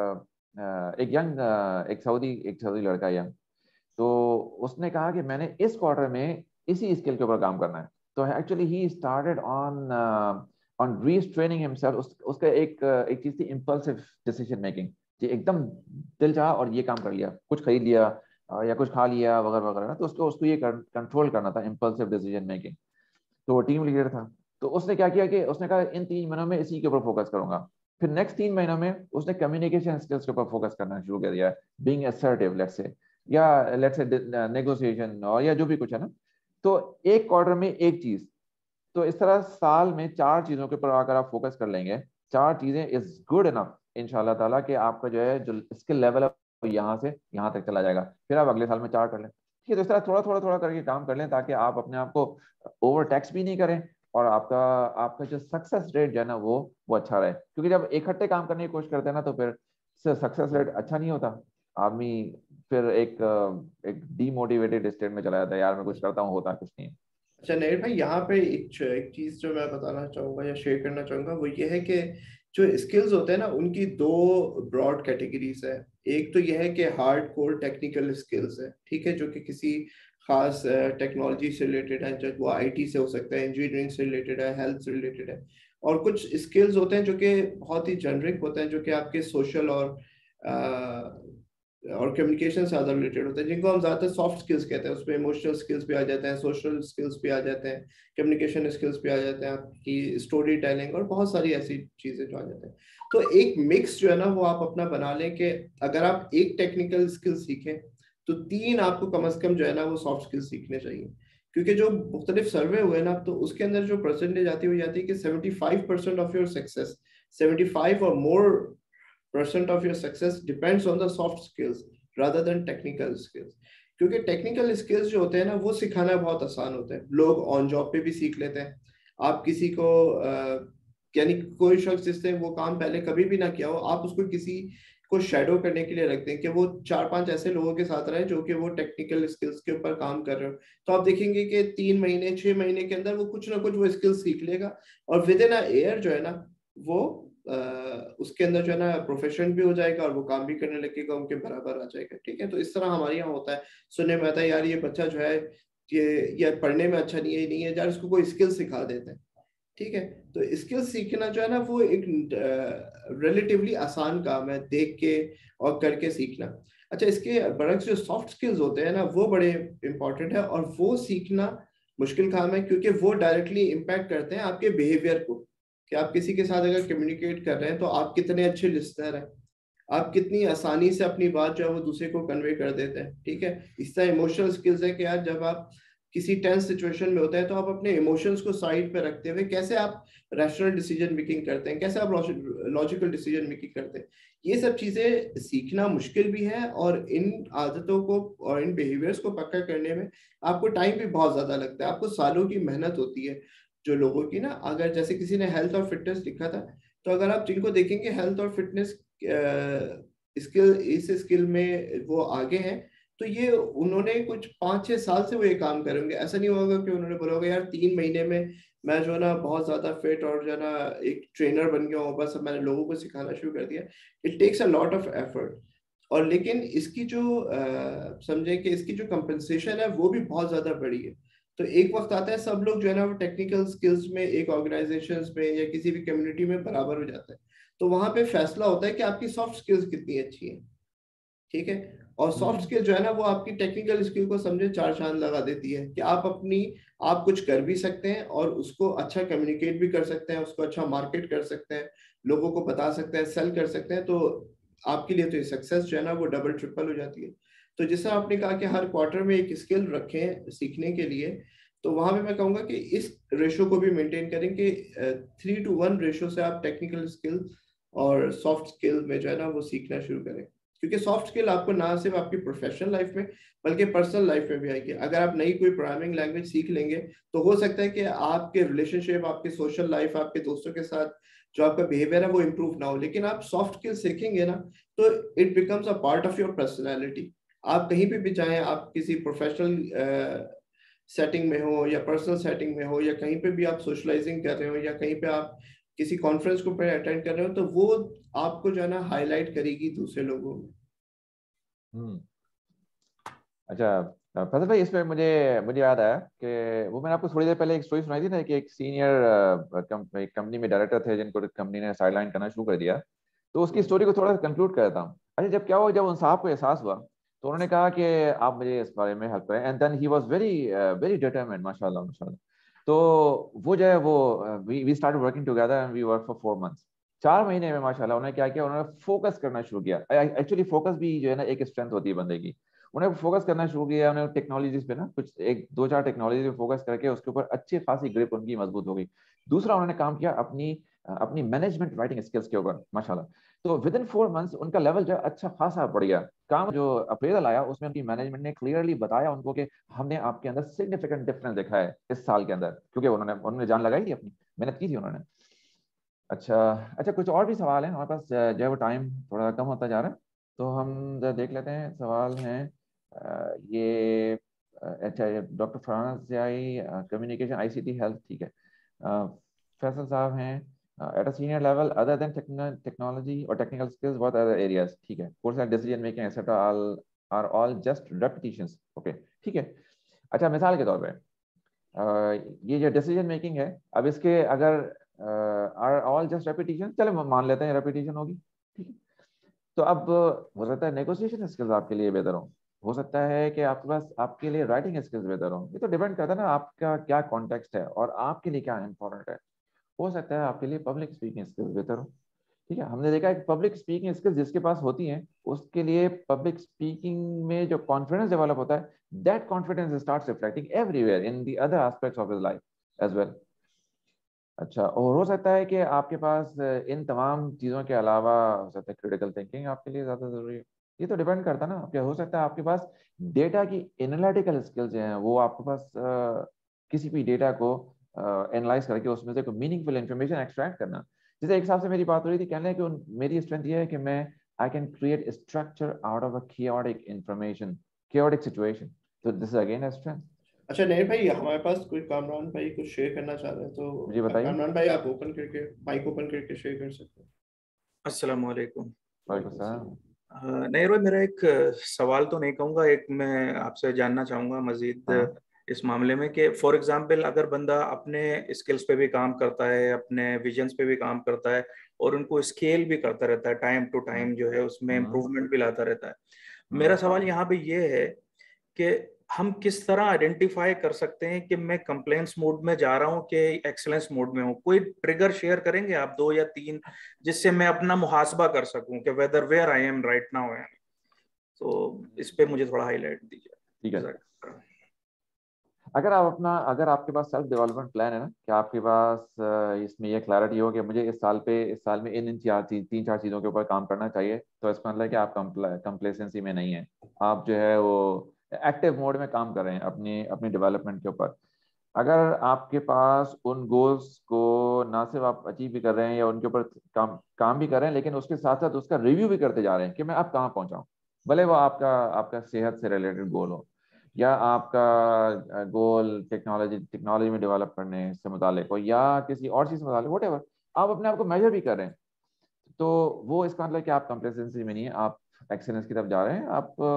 एक सऊदी लड़का यंग, तो उसने कहा कि मैंने इस क्वार्टर में इसी स्किल के ऊपर काम करना है। तो actually he started on on retraining himself. उसका एक चीज थी इम्पल्सिव डिसीजन मेकिंग, कि एकदम दिल चाहा और ये काम कर लिया, कुछ खरीद लिया या कुछ खा लिया वगैरह वगैरह ना, तो उसको उसको ये कंट्रोल करना था, इम्पल्सिव डिसीजन मेकिंग। तो वो टीम लीडर था। तो उसने क्या किया कि उसने कहा इन 3 महीनों में इसी के ऊपर फोकस करूंगा। फिर नेक्स्ट 3 महीनों में उसने कम्युनिकेशन स्किल्स के ऊपर फोकस करना शुरू कर दिया, बीइंग असर्टिव लेट्स से, या लेट्स से नेगोशिएशन, और या जो भी कुछ है ना। तो एक क्वार्टर में एक चीज, तो इस तरह साल में 4 चीजों के ऊपर अगर आप फोकस कर लेंगे, 4 चीजें इज गुड इनफ इंशाल्लाह ताला, कि आपका जो है जो स्किल लेवल है वो यहाँ से यहाँ तक चला जाएगा। फिर आप अगले साल में 4 कर लें। ठीक है, तो इस तरह थोड़ा थोड़ा थोड़ा करके काम कर लें, ताकि आप अपने आप को ओवर टैक्स भी नहीं करें, और आपका आपका जो सक्सेस रेट जो है ना वो अच्छा रहे। क्योंकि जब इकट्ठे काम करने की कोशिश करते हैं ना, तो फिर सक्सेस रेट अच्छा नहीं होता। आदमी फिर एक डीमोटिवेटेड स्टेट में चला जाता है, यार मैं कुछ करता हूँ होता कुछ नहीं है। अच्छा नैर भाई, यहाँ पे एक चीज जो मैं बताना चाहूंगा या शेयर करना चाहूंगा वो ये है कि जो स्किल्स होते हैं ना उनकी 2 ब्रॉड कैटेगरीज है। एक तो यह है कि हार्ड कोर टेक्निकल स्किल्स है, ठीक है, जो कि किसी खास टेक्नोलॉजी से रिलेटेड है, चाहे वो आईटी से हो सकता है, इंजीनियरिंग से रिलेटेड है, हेल्थ से रिलेटेड है। और कुछ स्किल्स होते हैं जो कि बहुत ही जेनरिक होते हैं, जो कि आपके सोशल और कम्युनिकेशन से ज्यादा रिलेटेड होते हैं, जिनको हम ज्यादातर सॉफ्ट स्किल्स कहते हैं। उसमें इमोशनल स्किल्स भी आ जाते हैं, सोशल स्किल्स भी आ जाते हैं, कम्युनिकेशन स्किल्स भी आ जाते हैं, आपकी स्टोरी टेलिंग और बहुत सारी ऐसी चीजें जो आ जाते हैं। तो एक मिक्स जो है ना वो आप अपना बना लें कि अगर आप एक टेक्निकल स्किल सीखें तो 3 आपको कम से कम जो है ना वो सॉफ्ट स्किल्स सीखने चाहिए। क्योंकि जो मुख्तलिफ सर्वे हुए ना, तो उसके अंदर जो परसेंटेज आती है वो जाती है कि 75% ऑफ योर सक्सेस, 75 और more % of your success depends on the soft skills rather than technical skills। क्योंकि टेक्निकल स्किल्स जो होते हैं ना वो सिखाना बहुत आसान होता है, लोग ऑन जॉब पे भी सीख लेते हैं। आप किसी को यानी कोई शख्स जिसने वो काम पहले कभी भी ना किया हो, आप उसको किसी को शेडो करने के लिए रखते हैं कि वो 4-5 ऐसे लोगों के साथ रहे जो कि वो टेक्निकल स्किल्स के ऊपर काम कर रहे हो, तो आप देखेंगे कि 3 महीने 6 महीने के अंदर वो कुछ ना कुछ वो स्किल्स सीख लेगा, और विद इन अ ईयर जो है ना वो उसके अंदर जो है ना प्रोफेशन भी हो जाएगा और वो काम भी करने लगेगा, उनके बराबर आ जाएगा। ठीक है, तो इस तरह हमारे यहाँ होता है। सुनने में आता है यार ये बच्चा जो है ये यार पढ़ने में अच्छा नहीं है, यार इसको कोई स्किल सिखा देते हैं। ठीक है, तो स्किल सीखना जो है ना वो एक रिलेटिवली आसान काम है, देख के और करके सीखना। अच्छा, इसके बरक्स जो सॉफ्ट स्किल्स होते हैं ना वो बड़े इंपॉर्टेंट है, और वो सीखना मुश्किल काम है, क्योंकि वो डायरेक्टली इम्पैक्ट करते हैं आपके बिहेवियर को, कि आप किसी के साथ अगर कम्युनिकेट कर रहे हैं तो आप कितने अच्छे लिसनर हैं, आप कितनी आसानी से अपनी बात जो है वो दूसरे को कन्वे कर देते हैं। ठीक है, इस तरह इमोशनल स्किल्स है कि यार जब आप किसी टेंस सिचुएशन में होते हैं, तो आप अपने इमोशंस को साइड पे रखते हुए कैसे आप रैशनल डिसीजन मेकिंग करते हैं, कैसे आप लॉजिकल डिसीजन मेकिंग करते हैं, ये सब चीजें सीखना मुश्किल भी है, और इन आदतों को और इन बिहेवियर्स को पक्का करने में आपको टाइम भी बहुत ज्यादा लगता है, आपको सालों की मेहनत होती है। जो लोगों की ना, अगर जैसे किसी ने हेल्थ और फिटनेस लिखा था, तो अगर आप जिनको देखेंगे हेल्थ और फिटनेस स्किल, इस स्किल में वो आगे हैं, तो ये उन्होंने कुछ 5-6 साल से वो ये काम करेंगे। ऐसा नहीं होगा कि उन्होंने बोला होगा यार 3 महीने में मैं जो है ना बहुत ज्यादा फिट और जो है ना एक ट्रेनर बन गया हूँ, बस अब मैंने लोगों को सिखाना शुरू कर दिया। It takes a lot of effort. और लेकिन इसकी जो समझे कि इसकी जो कंपनसेशन है वो भी बहुत ज्यादा बड़ी है। तो एक वक्त आता है सब लोग जो है ना वो टेक्निकल स्किल्स में एक ऑर्गेनाइजेशंस में या किसी भी कम्युनिटी में बराबर हो जाता है। तो वहां पे फैसला होता है कि आपकी सॉफ्ट स्किल्स कितनी अच्छी है, ठीक है। और सॉफ्ट स्किल जो है ना वो आपकी टेक्निकल स्किल को समझे चार चांद लगा देती है, कि आप कुछ कर भी सकते हैं और उसको अच्छा कम्युनिकेट भी कर सकते हैं, उसको अच्छा मार्केट कर सकते हैं, लोगों को बता सकते हैं, सेल कर सकते हैं। तो आपके लिए तो ये सक्सेस जो है ना वो डबल ट्रिपल हो जाती है। तो जैसा आपने कहा कि हर क्वार्टर में एक स्किल रखें सीखने के लिए, तो वहां पे मैं कहूंगा कि इस रेशो को भी मेंटेन करें कि 3:1 रेशो से आप टेक्निकल स्किल और सॉफ्ट स्किल में जो है ना वो सीखना शुरू करें। क्योंकि सॉफ्ट स्किल आपको ना सिर्फ आपकी प्रोफेशनल लाइफ में बल्कि पर्सनल लाइफ में भी आएगी। अगर आप नई कोई प्रोग्रामिंग लैंग्वेज सीख लेंगे तो हो सकता है कि आपके रिलेशनशिप, आपके सोशल लाइफ, आपके दोस्तों के साथ जो आपका बिहेवियर है वो इम्प्रूव ना हो, लेकिन आप सॉफ्ट स्किल सीखेंगे ना तो it becomes a part of your personality. आप कहीं पे भी जाएं, आप किसी प्रोफेशनल सेटिंग में हो या पर्सनल सेटिंग में हो या कहीं पे भी आप सोशलाइजिंग कर रहे हो या कहीं पे आप किसी कॉन्फ्रेंस को अटेंड कर रहे हो, तो वो आपको जो है ना हाईलाइट करेगी दूसरे लोगों में। अच्छा फैसल भाई, इसमें मुझे मुझे याद आया कि वो मैंने आपको थोड़ी देर पहले एक स्टोरी सुनाई थी ना कि एक सीनियर कंपनी में डायरेक्टर थे जिनको कंपनी ने साइडलाइन करना शुरू कर दिया। तो उसकी स्टोरी को थोड़ा सा कंक्लूड करता हूँ। अच्छा, जब क्या हुआ, जब उन साहब को एहसास हुआ तो उन्होंने कहा कि आप मुझे इस बारे में हेल्प करें, and then he was very very determined, माशाल्लाह माशाल्लाह। तो वो जो है वो we started working together and we work for 4 months. 4 महीने में माशाल्लाह उन्होंने क्या किया, उन्होंने फोकस करना शुरू किया। एक्चुअली फोकस भी जो है ना एक स्ट्रेंथ होती है बंदे की। उन्हें फोकस करना शुरू किया, उन्हें टेक्नोलॉजीज पे ना कुछ एक 2-4 टेक्नोलॉजी पे फोकस करके उसके ऊपर अच्छी खासी ग्रिप उनकी मजबूत हो गई। दूसरा, उन्होंने काम किया अपनी मैनेजमेंट राइटिंग स्किल्स के ऊपर माशाल्लाह। तो विद इन 4 मंथ्स उनका लेवल जो अच्छा खासा बढ़ गया। काम जो अप्रेजल आया उसमें उनकी मैनेजमेंट ने क्लियरली बताया उनको कि हमने आपके अंदर सिग्निफिकेंट डिफरेंस देखा है इस साल के अंदर, क्योंकि उन्होंने जान लगाई थी, अपनी मेहनत की थी उन्होंने। अच्छा अच्छा, कुछ और भी सवाल हैं हमारे पास, जो है वो टाइम थोड़ा कम होता जा रहा है, तो हम देख लेते हैं। सवाल हैं ये अच्छा, doctor Farhana Ziyai, communication ICT health, ठीक है। फैसल साहब हैं at a senior level other than technology और technical skills what other areas, ठीक है। Course and decision making etcetera are all just repetitions, okay ठीक है। अच्छा, मिसाल के तौर पे ये जो डिसीजन मेकिंग है, अब इसके अगर आर ऑल जस्ट रेपिटेशन, चले मान लेते हैं रेपिटेशन होगी, ठीक है। तो अब हो सकता है नेगोशिएशन स्किल्स आपके लिए बेहतर हो सकता है कि आपके पास आपके लिए राइटिंग स्किल्स बेहतर हो। ये तो डिपेंड करता है ना आपका क्या कॉन्टेक्स्ट है और आपके लिए क्या इंपॉर्टेंट है। हो सकता है आपके लिए पब्लिक स्पीकिंग स्किल्स बेहतर हो, ठीक है। हमने देखा है कि पब्लिक स्पीकिंग स्किल्स जिसके पास होती हैं उसके लिए पब्लिक स्पीकिंग में जो कॉन्फिडेंस डेवलप होता है, that confidence starts reflecting everywhere in the other aspects of his life as well. अच्छा, और हो सकता है कि आपके पास इन तमाम चीज़ों के अलावा हो सकता है क्रिटिकल थिंकिंग आपके लिए ज़्यादा ज़रूरी है। ये तो डिपेंड करता है ना आपके, हो सकता है आपके पास डेटा की एनालिटिकल स्किल्स जो हैं वो आपके पास किसी भी डेटा को एनालाइज करके उसमें से कोई मीनिंगफुल इन्फॉर्मेशन एक्सट्रैक्ट करना। जैसे एक साहब से मेरी बात हो रही थी, कहने कि मेरी स्ट्रेंथ ये है कि मैं I can create structure out of a chaotic information, chaotic situation, तो this is again a strength. अच्छा नहीं भाई, हमारे पास कोई कामरान भाई कुछ शेयर करना चाह रहे हैं, जी तो बताइए। कामरान भाई आप ओपन करके माइक ओपन करके शेयर कर सकते हैं। अस्सलाम वालेकुम। वालेकुम सलाम। नहीं रोय, मेरा एक सवाल तो नहीं कहूँगा, एक मैं आपसे जानना चाहूँगा मजीद इस मामले में कि फॉर एग्जांपल अगर बंदा अपने स्किल्स पे भी काम करता है, अपने विजन्स पे भी काम करता है और उनको स्केल भी करता रहता है, टाइम टू टाइम जो है उसमें इम्प्रूवमेंट भी लाता रहता है। मेरा सवाल यहाँ पे ये है कि हम किस तरह आइडेंटिफाई कर सकते हैं कि मैं कंप्लेंट्स मोड में जा रहा हूँ कि एक्सीलेंस मोड में हूँ। कोई ट्रिगर शेयर करेंगे आप 2 या 3 जिससे मैं अपना मुहासबा कर सकूं कि whether where I am right now है। तो इस पे मुझे थोड़ा हाईलाइट दीजिए। ठीक है। अगर आपके पास सेल्फ डेवलपमेंट प्लान है ना, कि आपके पास इसमें ये क्लैरिटी हो कि मुझे इस साल में इन तीन चार चीज़ों के ऊपर काम करना चाहिए, तो इसका मतलब है कि आप कंप्लेसेंसी में नहीं है, आप जो है वो एक्टिव मोड में काम कर रहे हैं अपनी अपनी डेवलपमेंट के ऊपर। अगर आपके पास उन गोल्स को ना सिर्फ आप अचीव भी कर रहे हैं या उनके ऊपर काम भी कर रहे हैं, लेकिन उसके साथ साथ उसका रिव्यू भी करते जा रहे हैं कि मैं अब कहाँ पहुंचा हूँ, भले वो आपका आपका सेहत से रिलेटेड गोल हो या आपका गोल टेक्नोलॉजी में डेवलप करने से मुतालिक हो या किसी और चीज़ से मुतालिक, व्हाटएवर, आप अपने आप को मेजर भी कर रहे हैं, तो वो इसका मतलब कि आप कंप्लेसेंसी में नहीं है, आप एक्सीलेंस की तरफ जा रहे हैं।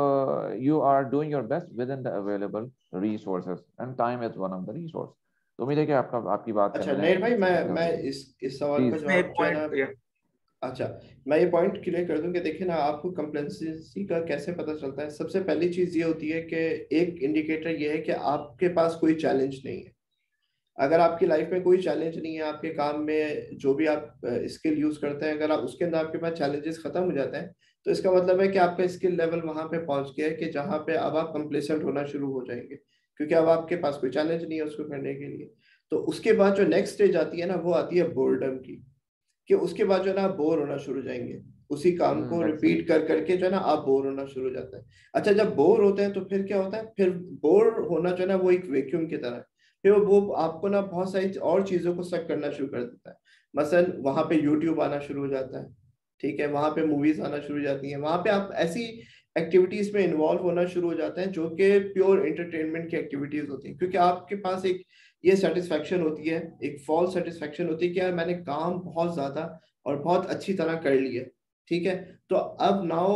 आप you are doing your best within the available resources and time is one of the resource. तो उम्मीद है कि आपकी बात से अच्छा मैंने नहीं भाई, अच्छे से मैं cover इस सवाल किया। का प्लीज। मैं एक जवाब जो है ना, पॉइंट, अच्छा मैं ये पॉइंट क्लियर कर दूं कि देखिए ना, आपको कंप्लेंसी का कैसे पता चलता है। सबसे पहली चीज ये होती है कि एक इंडिकेटर ये है कि आपके पास कोई चैलेंज नहीं है। अगर आपकी लाइफ में कोई चैलेंज नहीं है, आपके काम में जो भी आप स्किल यूज करते हैं, अगर आप उसके अंदर आपके पास चैलेंजेस खत्म हो जाते हैं, तो इसका मतलब है कि आपका स्किल लेवल वहां पे पहुंच गया है कि जहां पे अब आप कंप्लेसेंट होना शुरू हो जाएंगे, क्योंकि अब आपके पास कोई चैलेंज नहीं है उसको करने के लिए। तो उसके बाद जो नेक्स्ट स्टेज आती है ना, वो आती है बोर्डम की, कि उसके बाद जो है ना आप बोर होना शुरू हो जाएंगे, उसी काम को एक्सीलेंट। रिपीट कर करके जो है ना आप बोर होना शुरू हो जाता है। अच्छा, जब बोर होते हैं तो फिर क्या होता है, फिर बोर होना जो है ना वो एक वैक्यूम की तरह है। फिर वो आपको ना बहुत सारी और चीजों को सक करना शुरू कर देता है। मसलन वहां पे यूट्यूब आना शुरू हो जाता है, ठीक है, वहां पे मूवीज आना शुरू हो जाती हैं, वहां पे आप ऐसी एक्टिविटीज में इन्वॉल्व होना शुरू हो जाते हैं जो कि प्योर एंटरटेनमेंट की एक्टिविटीज होती हैं, क्योंकि आपके पास एक ये सेटिस्फेक्शन होती है, एक फॉल्स सेटिस्फेक्शन होती है कि यार मैंने काम बहुत ज्यादा और बहुत अच्छी तरह कर लिया, ठीक है, तो अब now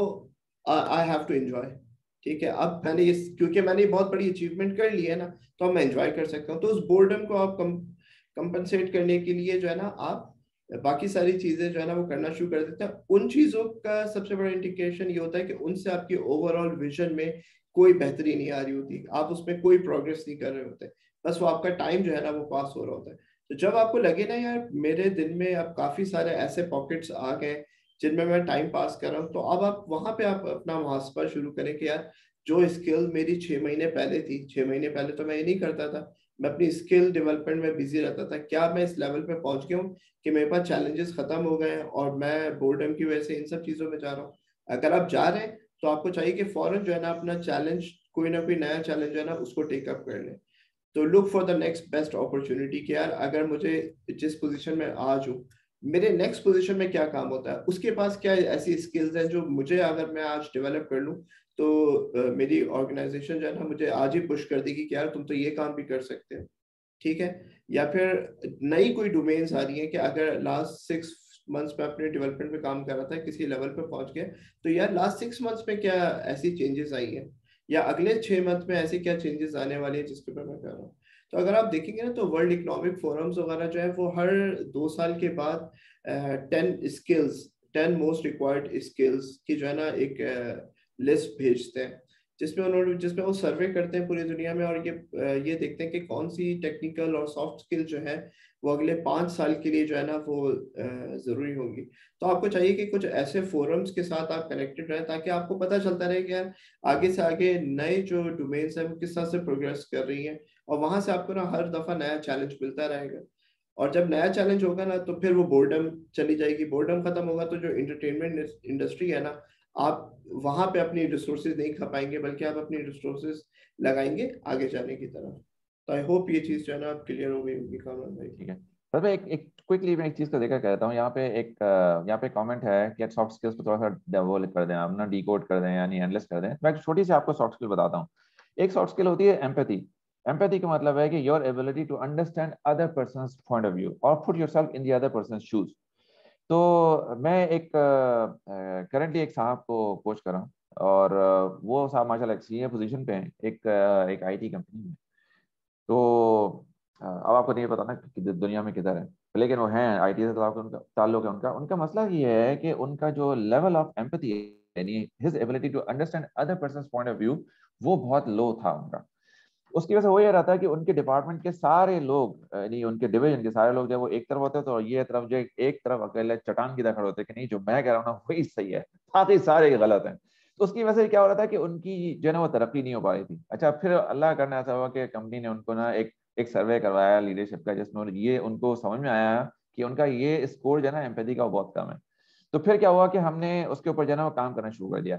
I have to enjoy, ठीक है, अब मैंने ये, क्योंकि मैंने बहुत बड़ी अचीवमेंट कर ली है ना, तो अब मैं एंजॉय कर सकता हूँ। तो उस बोर्डम को आप कंपनसेट करने के लिए जो है ना आप बाकी सारी चीजें जो है ना वो करना शुरू कर देते हैं। उन चीजों का सबसे बड़ा इंडिकेशन ये होता है कि उनसे आपकी ओवरऑल विजन में कोई बेहतरी नहीं आ रही होती, आप उसमें कोई प्रोग्रेस नहीं कर रहे होते, बस वो आपका टाइम जो है ना वो पास हो रहा होता है। तो जब आपको लगे ना यार मेरे दिन में अब काफी सारे ऐसे पॉकेट्स आ गए जिनमें मैं टाइम पास कर रहा हूँ, तो अब आप वहां पे आप अपना मुहासबा शुरू करें कि यार जो स्किल मेरी 6 महीने पहले थी, 6 महीने पहले तो मैं ये नहीं करता था, मैं अपनी स्किल डेवलपमेंट में बिजी रहता था, क्या मैं इस लेवल पे पहुंच गया हूँ कि मेरे पास चैलेंजेस खत्म हो गए हैं और मैं बोर्डम की वजह से इन सब चीजों में जा रहा हूँ। अगर आप जा रहे हैं तो आपको चाहिए कि फौरन जो है ना अपना चैलेंज, कोई ना कोई नया चैलेंज जो है ना उसको टेकअप कर लें। तो look for the next best opportunity कि यार अगर मुझे जिस पोजीशन में आज हूँ, मेरे नेक्स्ट पोजीशन में क्या काम होता है, उसके पास क्या ऐसी स्किल्स हैं जो मुझे अगर मैं आज डेवलप कर लूँ तो मेरी ऑर्गेनाइजेशन जो है ना मुझे आज ही पुश कर देगी कि यार तुम तो ये काम भी कर सकते हो, ठीक है। या फिर नई कोई डोमेन्स आ रही है कि अगर लास्ट 6 मंथ्स में अपने डेवलपमेंट में काम कर रहा था, किसी लेवल पे पहुंच गया, तो यार लास्ट 6 मंथ्स में क्या ऐसी चेंजेस आई है, या अगले 6 मंथ में ऐसी क्या चेंजेस आने वाली है जिसके ऊपर मैं कर रहा हूँ। तो अगर आप देखेंगे ना तो वर्ल्ड इकोनॉमिक फोरम्स वगैरह जो है वो हर 2 साल के बाद 10 मोस्ट रिक्वायर्ड स्किल्स की जो है ना एक लिस्ट भेजते हैं, जिसमें वो सर्वे करते हैं पूरी दुनिया में, और ये देखते हैं कि कौन सी टेक्निकल और सॉफ्ट स्किल जो है वो अगले 5 साल के लिए जो है ना वो जरूरी होंगी। तो आपको चाहिए कि कुछ ऐसे फोरम्स के साथ आप कनेक्टेड रहें ताकि आपको पता चलता रहे कि यार आगे से आगे नए जो डोमेन्स हैं वो किस तरह से प्रोग्रेस कर रही हैं, और वहां से आपको ना हर दफा नया चैलेंज मिलता रहेगा। और जब नया चैलेंज होगा ना तो फिर वो बोर्डम चली जाएगी, बोर्डम खत्म होगा तो जो एंटरटेनमेंट इंडस्ट्री है ना, आप वहां पे अपनी रिसोर्सेज नहीं खपाएंगे, बल्कि आप अपनी रिसोर्सेज लगाएंगे आगे जाने की तरफ। तो आई होप ये चीज जो है ना आप क्लियर हो गई होगी कामरान भाई। ठीक है सर, मैं एक क्विकली मैं एक चीज़ को देखकर कहता हूँ, यहाँ पे कमेंट है कि सॉफ्ट स्किल्स को थोड़ा सा वो कर दें, आप ना डिकोड कर दें यानी एनालाइज कर दें। मैं एक छोटी सी आपको सॉफ्ट स्किल बताता हूँ। एक सॉफ्ट स्किल होती है एम्पैथी। एम्पैथी का मतलब है कि your ability to understand other person's point of view और put yourself in the other person's shoes. तो मैं एक करंटली एक साहब को कोच कर रहा हूँ, और वो साहब माशाल्लाह एक सीनियर पोजीशन पे हैं एक आईटी कंपनी में। तो अब आपको नहीं पता ना कि दुनिया में किधर है, लेकिन वो हैं आईटी से ताल्लुक है उनका। उनका मसला ये है कि उनका जो लेवल ऑफ एम्पैथी यानी his ability to understand other person's point of view वो बहुत लो था उनका। उसकी वजह से वो ये रहता है कि उनके डिपार्टमेंट के सारे लोग यानी उनके डिवीजन के सारे लोग जब वो एक तरफ होते हैं तो ये तरफ एक तरफ अकेले चट्टान की तरह खड़े होते हैं कि नहीं जो मैं कह रहा हूँ ना वही सही है, साथ ही सारे गलत हैं। तो उसकी वजह से क्या हो रहा था कि उनकी जो है ना वो तरक्की नहीं हो पा रही थी। अच्छा, फिर अल्लाह करना ऐसा हुआ कि कंपनी ने उनको ना एक सर्वे करवाया लीडरशिप का, जिसमें ये उनको समझ में आया कि उनका ये स्कोर जो है ना एम्पैथी का वो बहुत कम है। तो फिर क्या हुआ कि हमने उसके ऊपर जो है ना वो काम करना शुरू कर दिया।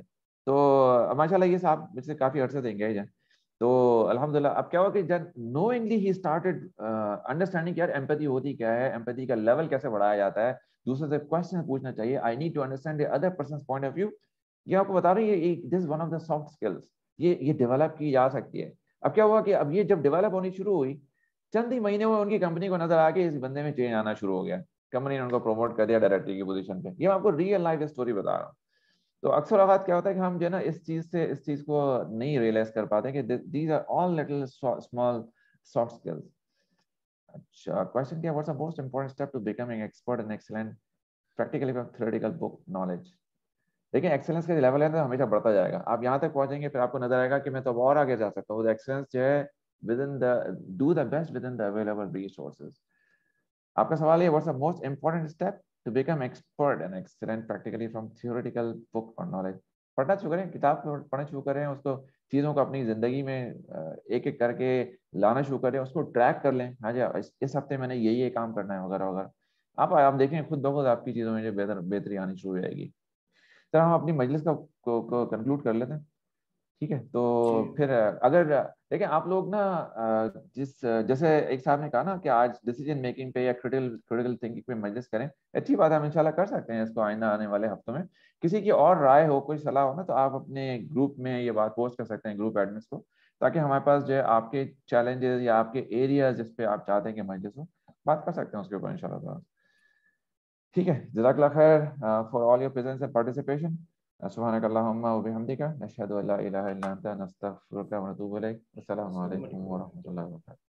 तो माशाल्लाह ये साहब मुझसे काफी अर्से से एंगेज हैं। तो अल्हम्दुलिल्लाह अब क्या हुआ कि जब नोइंगली ही स्टार्टेड अंडरस्टैंडिंग यार एम्पैथी होती क्या है, एम्पैथी का लेवल कैसे बढ़ाया जाता है, दूसरे से क्वेश्चन पूछना चाहिए, I need to understand the other person's point of view. ये आपको बता रही है, this one of the soft skills, ये डेवलप की जा सकती है। अब क्या हुआ कि अब ये जब डेवलप होनी शुरू हुई, चंद ही महीने में उनकी कंपनी को नजर आ के इस बंदे में चेंज आना शुरू हो गया। कंपनी ने उनको प्रमोट कर दिया डायरेक्टर की पोजीशन पे। ये मैं आपको रियल लाइफ स्टोरी बता रहा हूँ। तो अक्सर औकात क्या होता है कि हम जो है ना इस चीज को नहीं रियलाइज कर पाते कि these are all little small soft skills. अच्छा, क्वेश्चन क्या, what's the most important step to becoming expert and excellent practically from theoretical book knowledge. देखिए एक्सेलेंस का लेवल है ना हमेशा बढ़ता जाएगा। आप यहाँ तक पहुंचेंगे फिर आपको नजर आएगा कि मैं तो अब और आगे जा सकता हूँ। एक्सेलेंस जो है within the do the best within the available resources. आपका सवाल है what's the most important step to become expert and excellent practically from theoretical book और नॉलेज। पढ़ना शुरू करें, किताब पढ़ना शुरू करें, उसको चीज़ों को अपनी ज़िंदगी में एक एक करके लाना शुरू करें, उसको ट्रैक कर लें। हाँ जी, इस हफ्ते मैंने यही काम करना है वगैरह वगैरह। आप देखें खुद ब खुद आपकी चीज़ों में जो बेहतरी आनी शुरू हो जाएगी। सर हम अपनी मजलिस को कंक्लूड कर लेते हैं, ठीक है? तो जी फिर अगर देखिए आप लोग ना जैसे एक साहब ने कहा ना कि आज डिसीजन मेकिंग पे या क्रिटिकल थिंकिंग पे मजलिस करें, अच्छी बात है, हम इंशाल्लाह कर सकते हैं इसको आइंदा आने वाले हफ्तों में। किसी की और राय हो, कोई सलाह हो ना, तो आप अपने ग्रुप में ये बात पोस्ट कर सकते हैं, ग्रुप एडमिन्स को, ताकि हमारे पास जो है आपके चैलेंजेस या आपके एरियाज जिस पे आप चाहते हैं कि मजलिस हो, बात कर सकते हैं उसके ऊपर इंशाल्लाह। ठीक है, जज़ाकल्लाह खैर for all your presence and participation. सुब्हानक अल्लाहुम्मा व बिहम्दिका नशहदु अल्ला इलाहा इल्ला अंता नस्तगफिरुका व नतूबु इलैक। अस्सलामु अलैकुम व रहमतुल्लाहि व बरकातुहू।